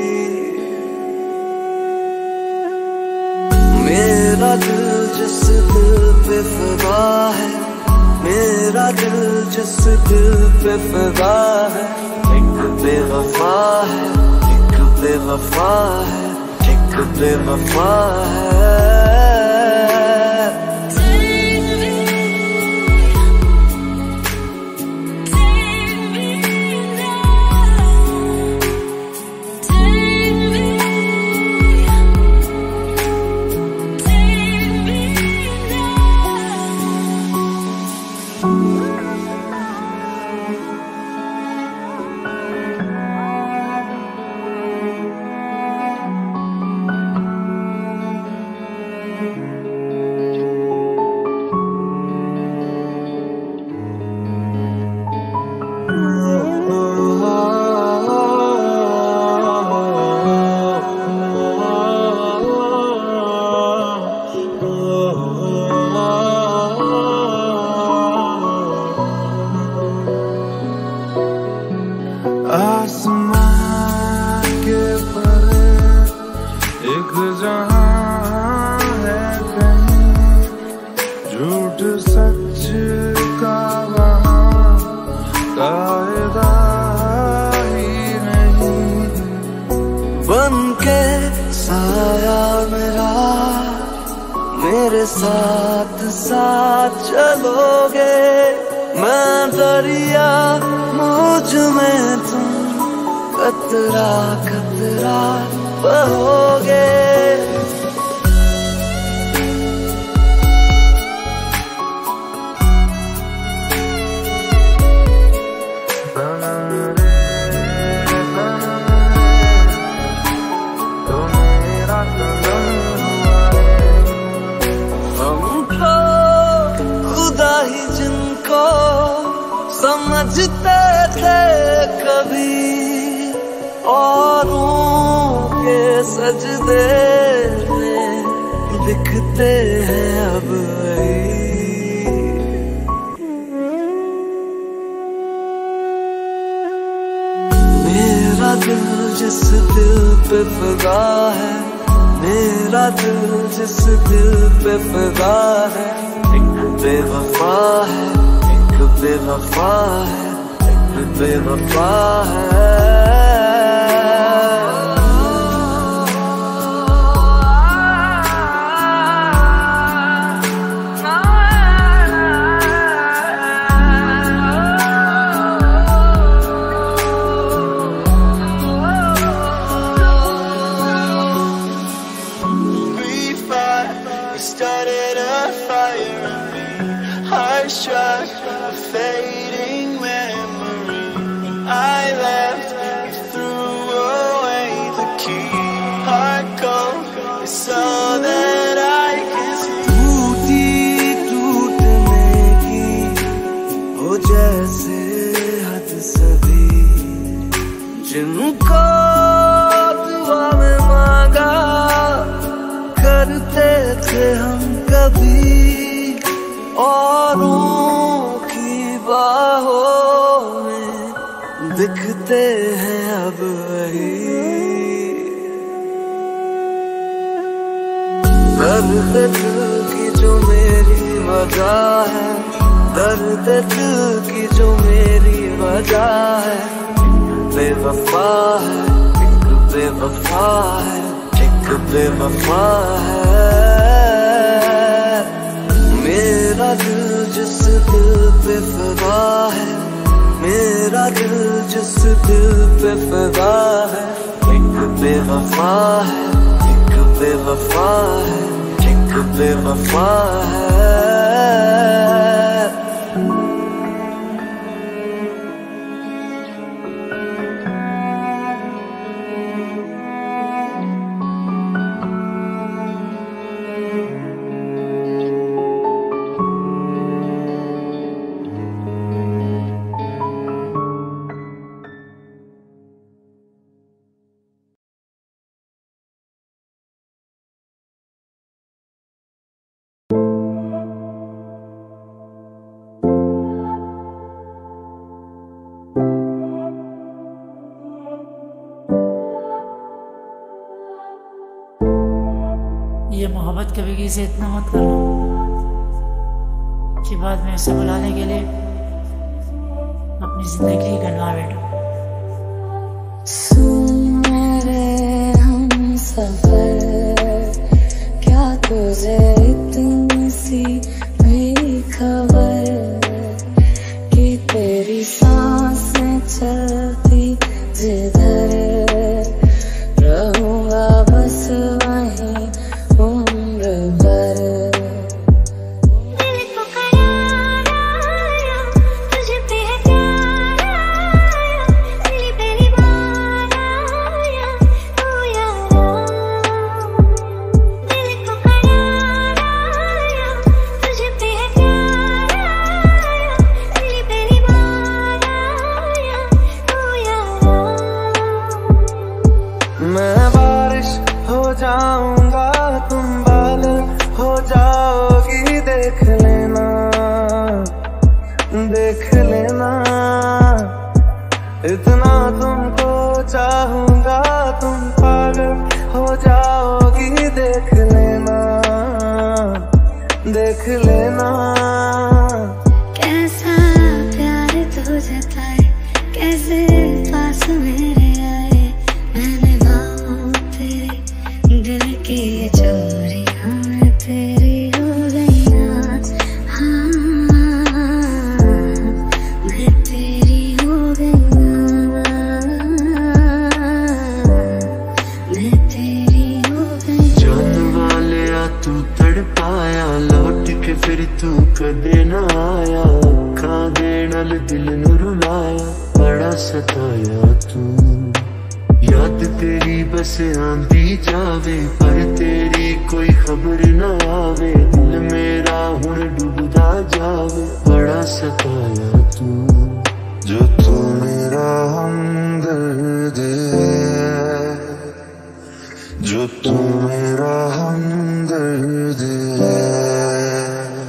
मेरा दिल जिस दिल पे फिदा है, मेरा दिल जिस दिल पे फिदा है, एक बेवफा है, एक बेवफा है, एक बेवफा है। मेरे साथ साथ चलोगे, मैं दरिया मुझ में तुम कतरा कतरा बहोगे। समझते थे कभी औरों के सजदे में दिखते हैं अब वही। मेरा दिल जिस दिल पे फिदा है, मेरा दिल जिस दिल पे फिदा है, एक बेवफा है, बेवफा है, बेवफा है। Fading memory, I left, you threw away the key. Heart cold, it's all that I can see. टूटी टूटने की हो जैसे हद सभी, जिनको दुआ में मांगा करते थे हम कभी, औरों बाहों में दिखते हैं अब वही। दर्द दिल की जो मेरी वजह है, दर्द दिल की जो मेरी वजह है, बेवफा है, एक बेवफा है, एक बेवफा है। मेरा दिल जिस दिल पे फिदा है, मेरा दिल जिस दिल पे फिदा है, एक बेवफा है, एक बेवफा है, एक बेवफा है। ये मोहब्बत कभी किसी से इतना मत करना कि बाद में उसे बुलाने के लिए अपनी जिंदगी गंवा बैठो। सुन मेरे हम सफर, क्या तुझे इतनी सी भी खबर कि तेरी सांसें चलती जिधर, रहूंगा बस वहीं उम्र भर। दिल को करार आया, तुझे पे है प्यार आया, पहली पहली बार आया तू यारा। दिल को करार आया, तुझे पे है प्यार आया, पहली पहली बार आया तू यारा। मैं बारिश हो जाऊंगा, तुम बादल हो जाओगी, देख लेना देख लेना। इतना तुमको चाहूंगा, तुम पागल हो जाओगी, देख लेना देख लेना। कैसा प्यार तू जताए, कैसे पास मेरे आए, मैंने बाहों तेरी दिल की चोरियां तेरी हो सताया तू। याद तेरी बस आंदी जावे पर तेरी कोई खबर न आवे। दिल मेरा हुण डूबदा जावे बड़ा सताया तू। जो तू मेरा हमदर्द है, जो तू मेरा हमदर्द है।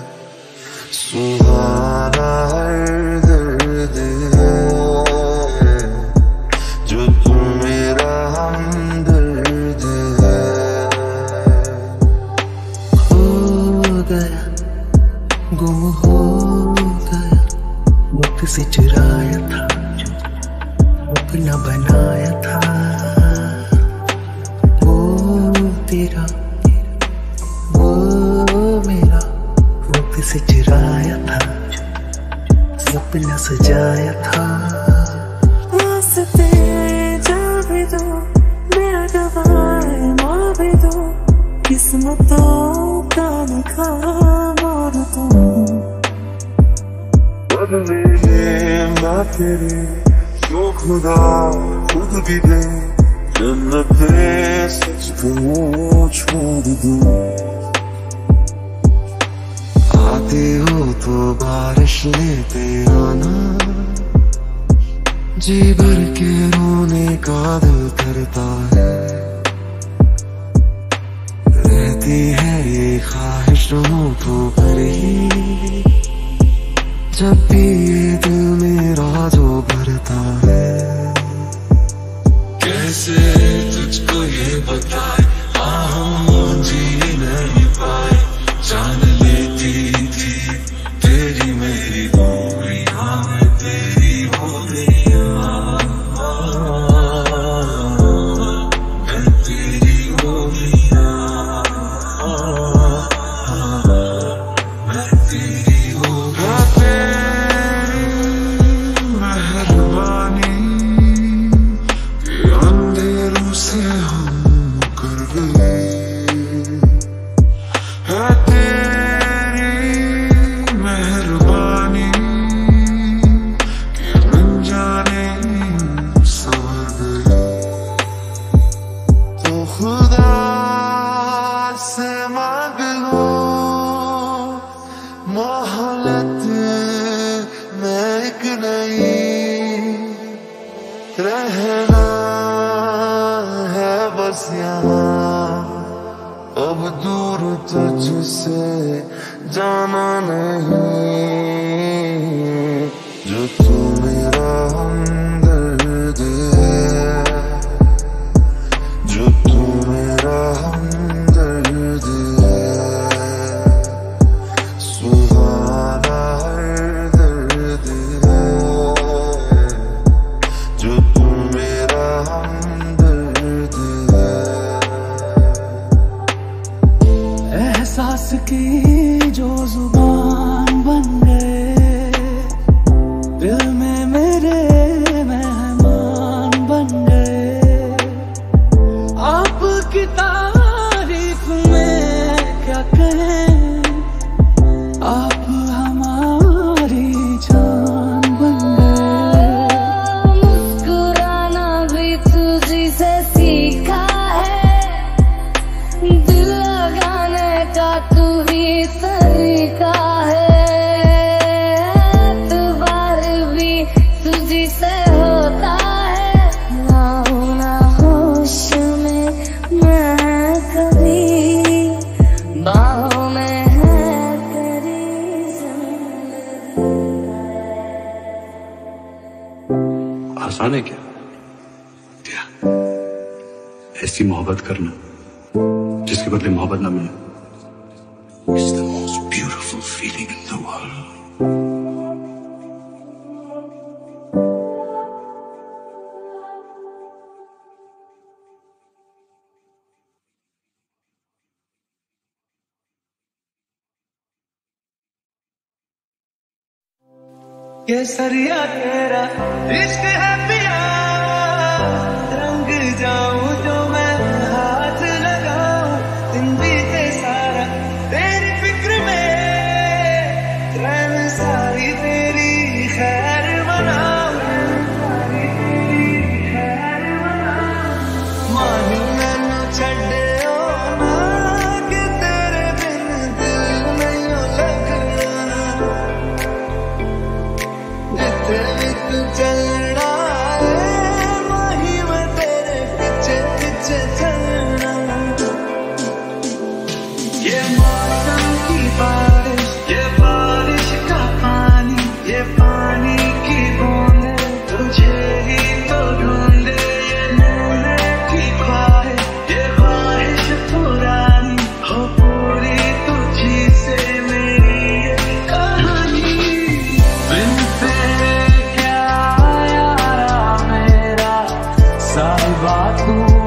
सुहाना हर दर्द है, जो तू मेरा हमदर्द है। खो गया, गुम हो गया, वक्त से चुराया था, अपना बनाया था। वो तेरा, वो मेरा, वक्त से चुराया था, सपना सजाया था। रास्ते जा भी दो, मेरा गवाए मार भी दो, किस्मतों का लिखा मोड़ तुम। बदले तेरे जो खुदा खुद भी दे, जन्नत सच को छोड़ दूं। आते हो तो बारिश लेते आना, जी भर के रोने का दिल करता है। रहती है ये ख्वाहिश होठों पर ही, जब भी ये दिल मेरा जो भरता है। कैसे तुझको ये बताए, हम जी नहीं पाए। जान लेती थी तेरी मेरी दूरियां में तेरी हो गई, मैं तेरी हो गई, मैं तेरी हो गई। मेहरबानी के अंधेरों से हम कर गए, है तेरी मेहरबानी के अनजाने संवर गए। तो खुदा से मांग लो मोहलत में एक नहीं, रहना है बस यहाँ, अब दूर तुझसे जाना नहीं। जो तू मेरा हमदर्द है, जो तू मेरा हमदर्द है। सुहाना हर दर्द है, जो तू मेरा हमदर्द है। एहसास की जो जुबान बन गए, दिल में मेरे मेहमान बन गए। आपकी तारीफ में क्या कहें, आप हमारी जान बन गए। मुस्कुराना भी तुझी से सीखा है, दिल लगाने का तू ही तरीका है। एतबार भी तुझी से होता है, ना होना होश में मैं कभी, बाहों में है तेरी जिंदगी। आसान है क्या ऐसी मोहब्बत करना जिसके बदले मोहब्बत ना मिले? It's the most beautiful feeling in the world. केसरिया तेरा इश्क है पिया, रंग जाऊं जो मैं हाथ लगाऊं। दिन बीते सारा तेरी फिक्र में, रैन सारी तेरी खैर बनाऊं। बातों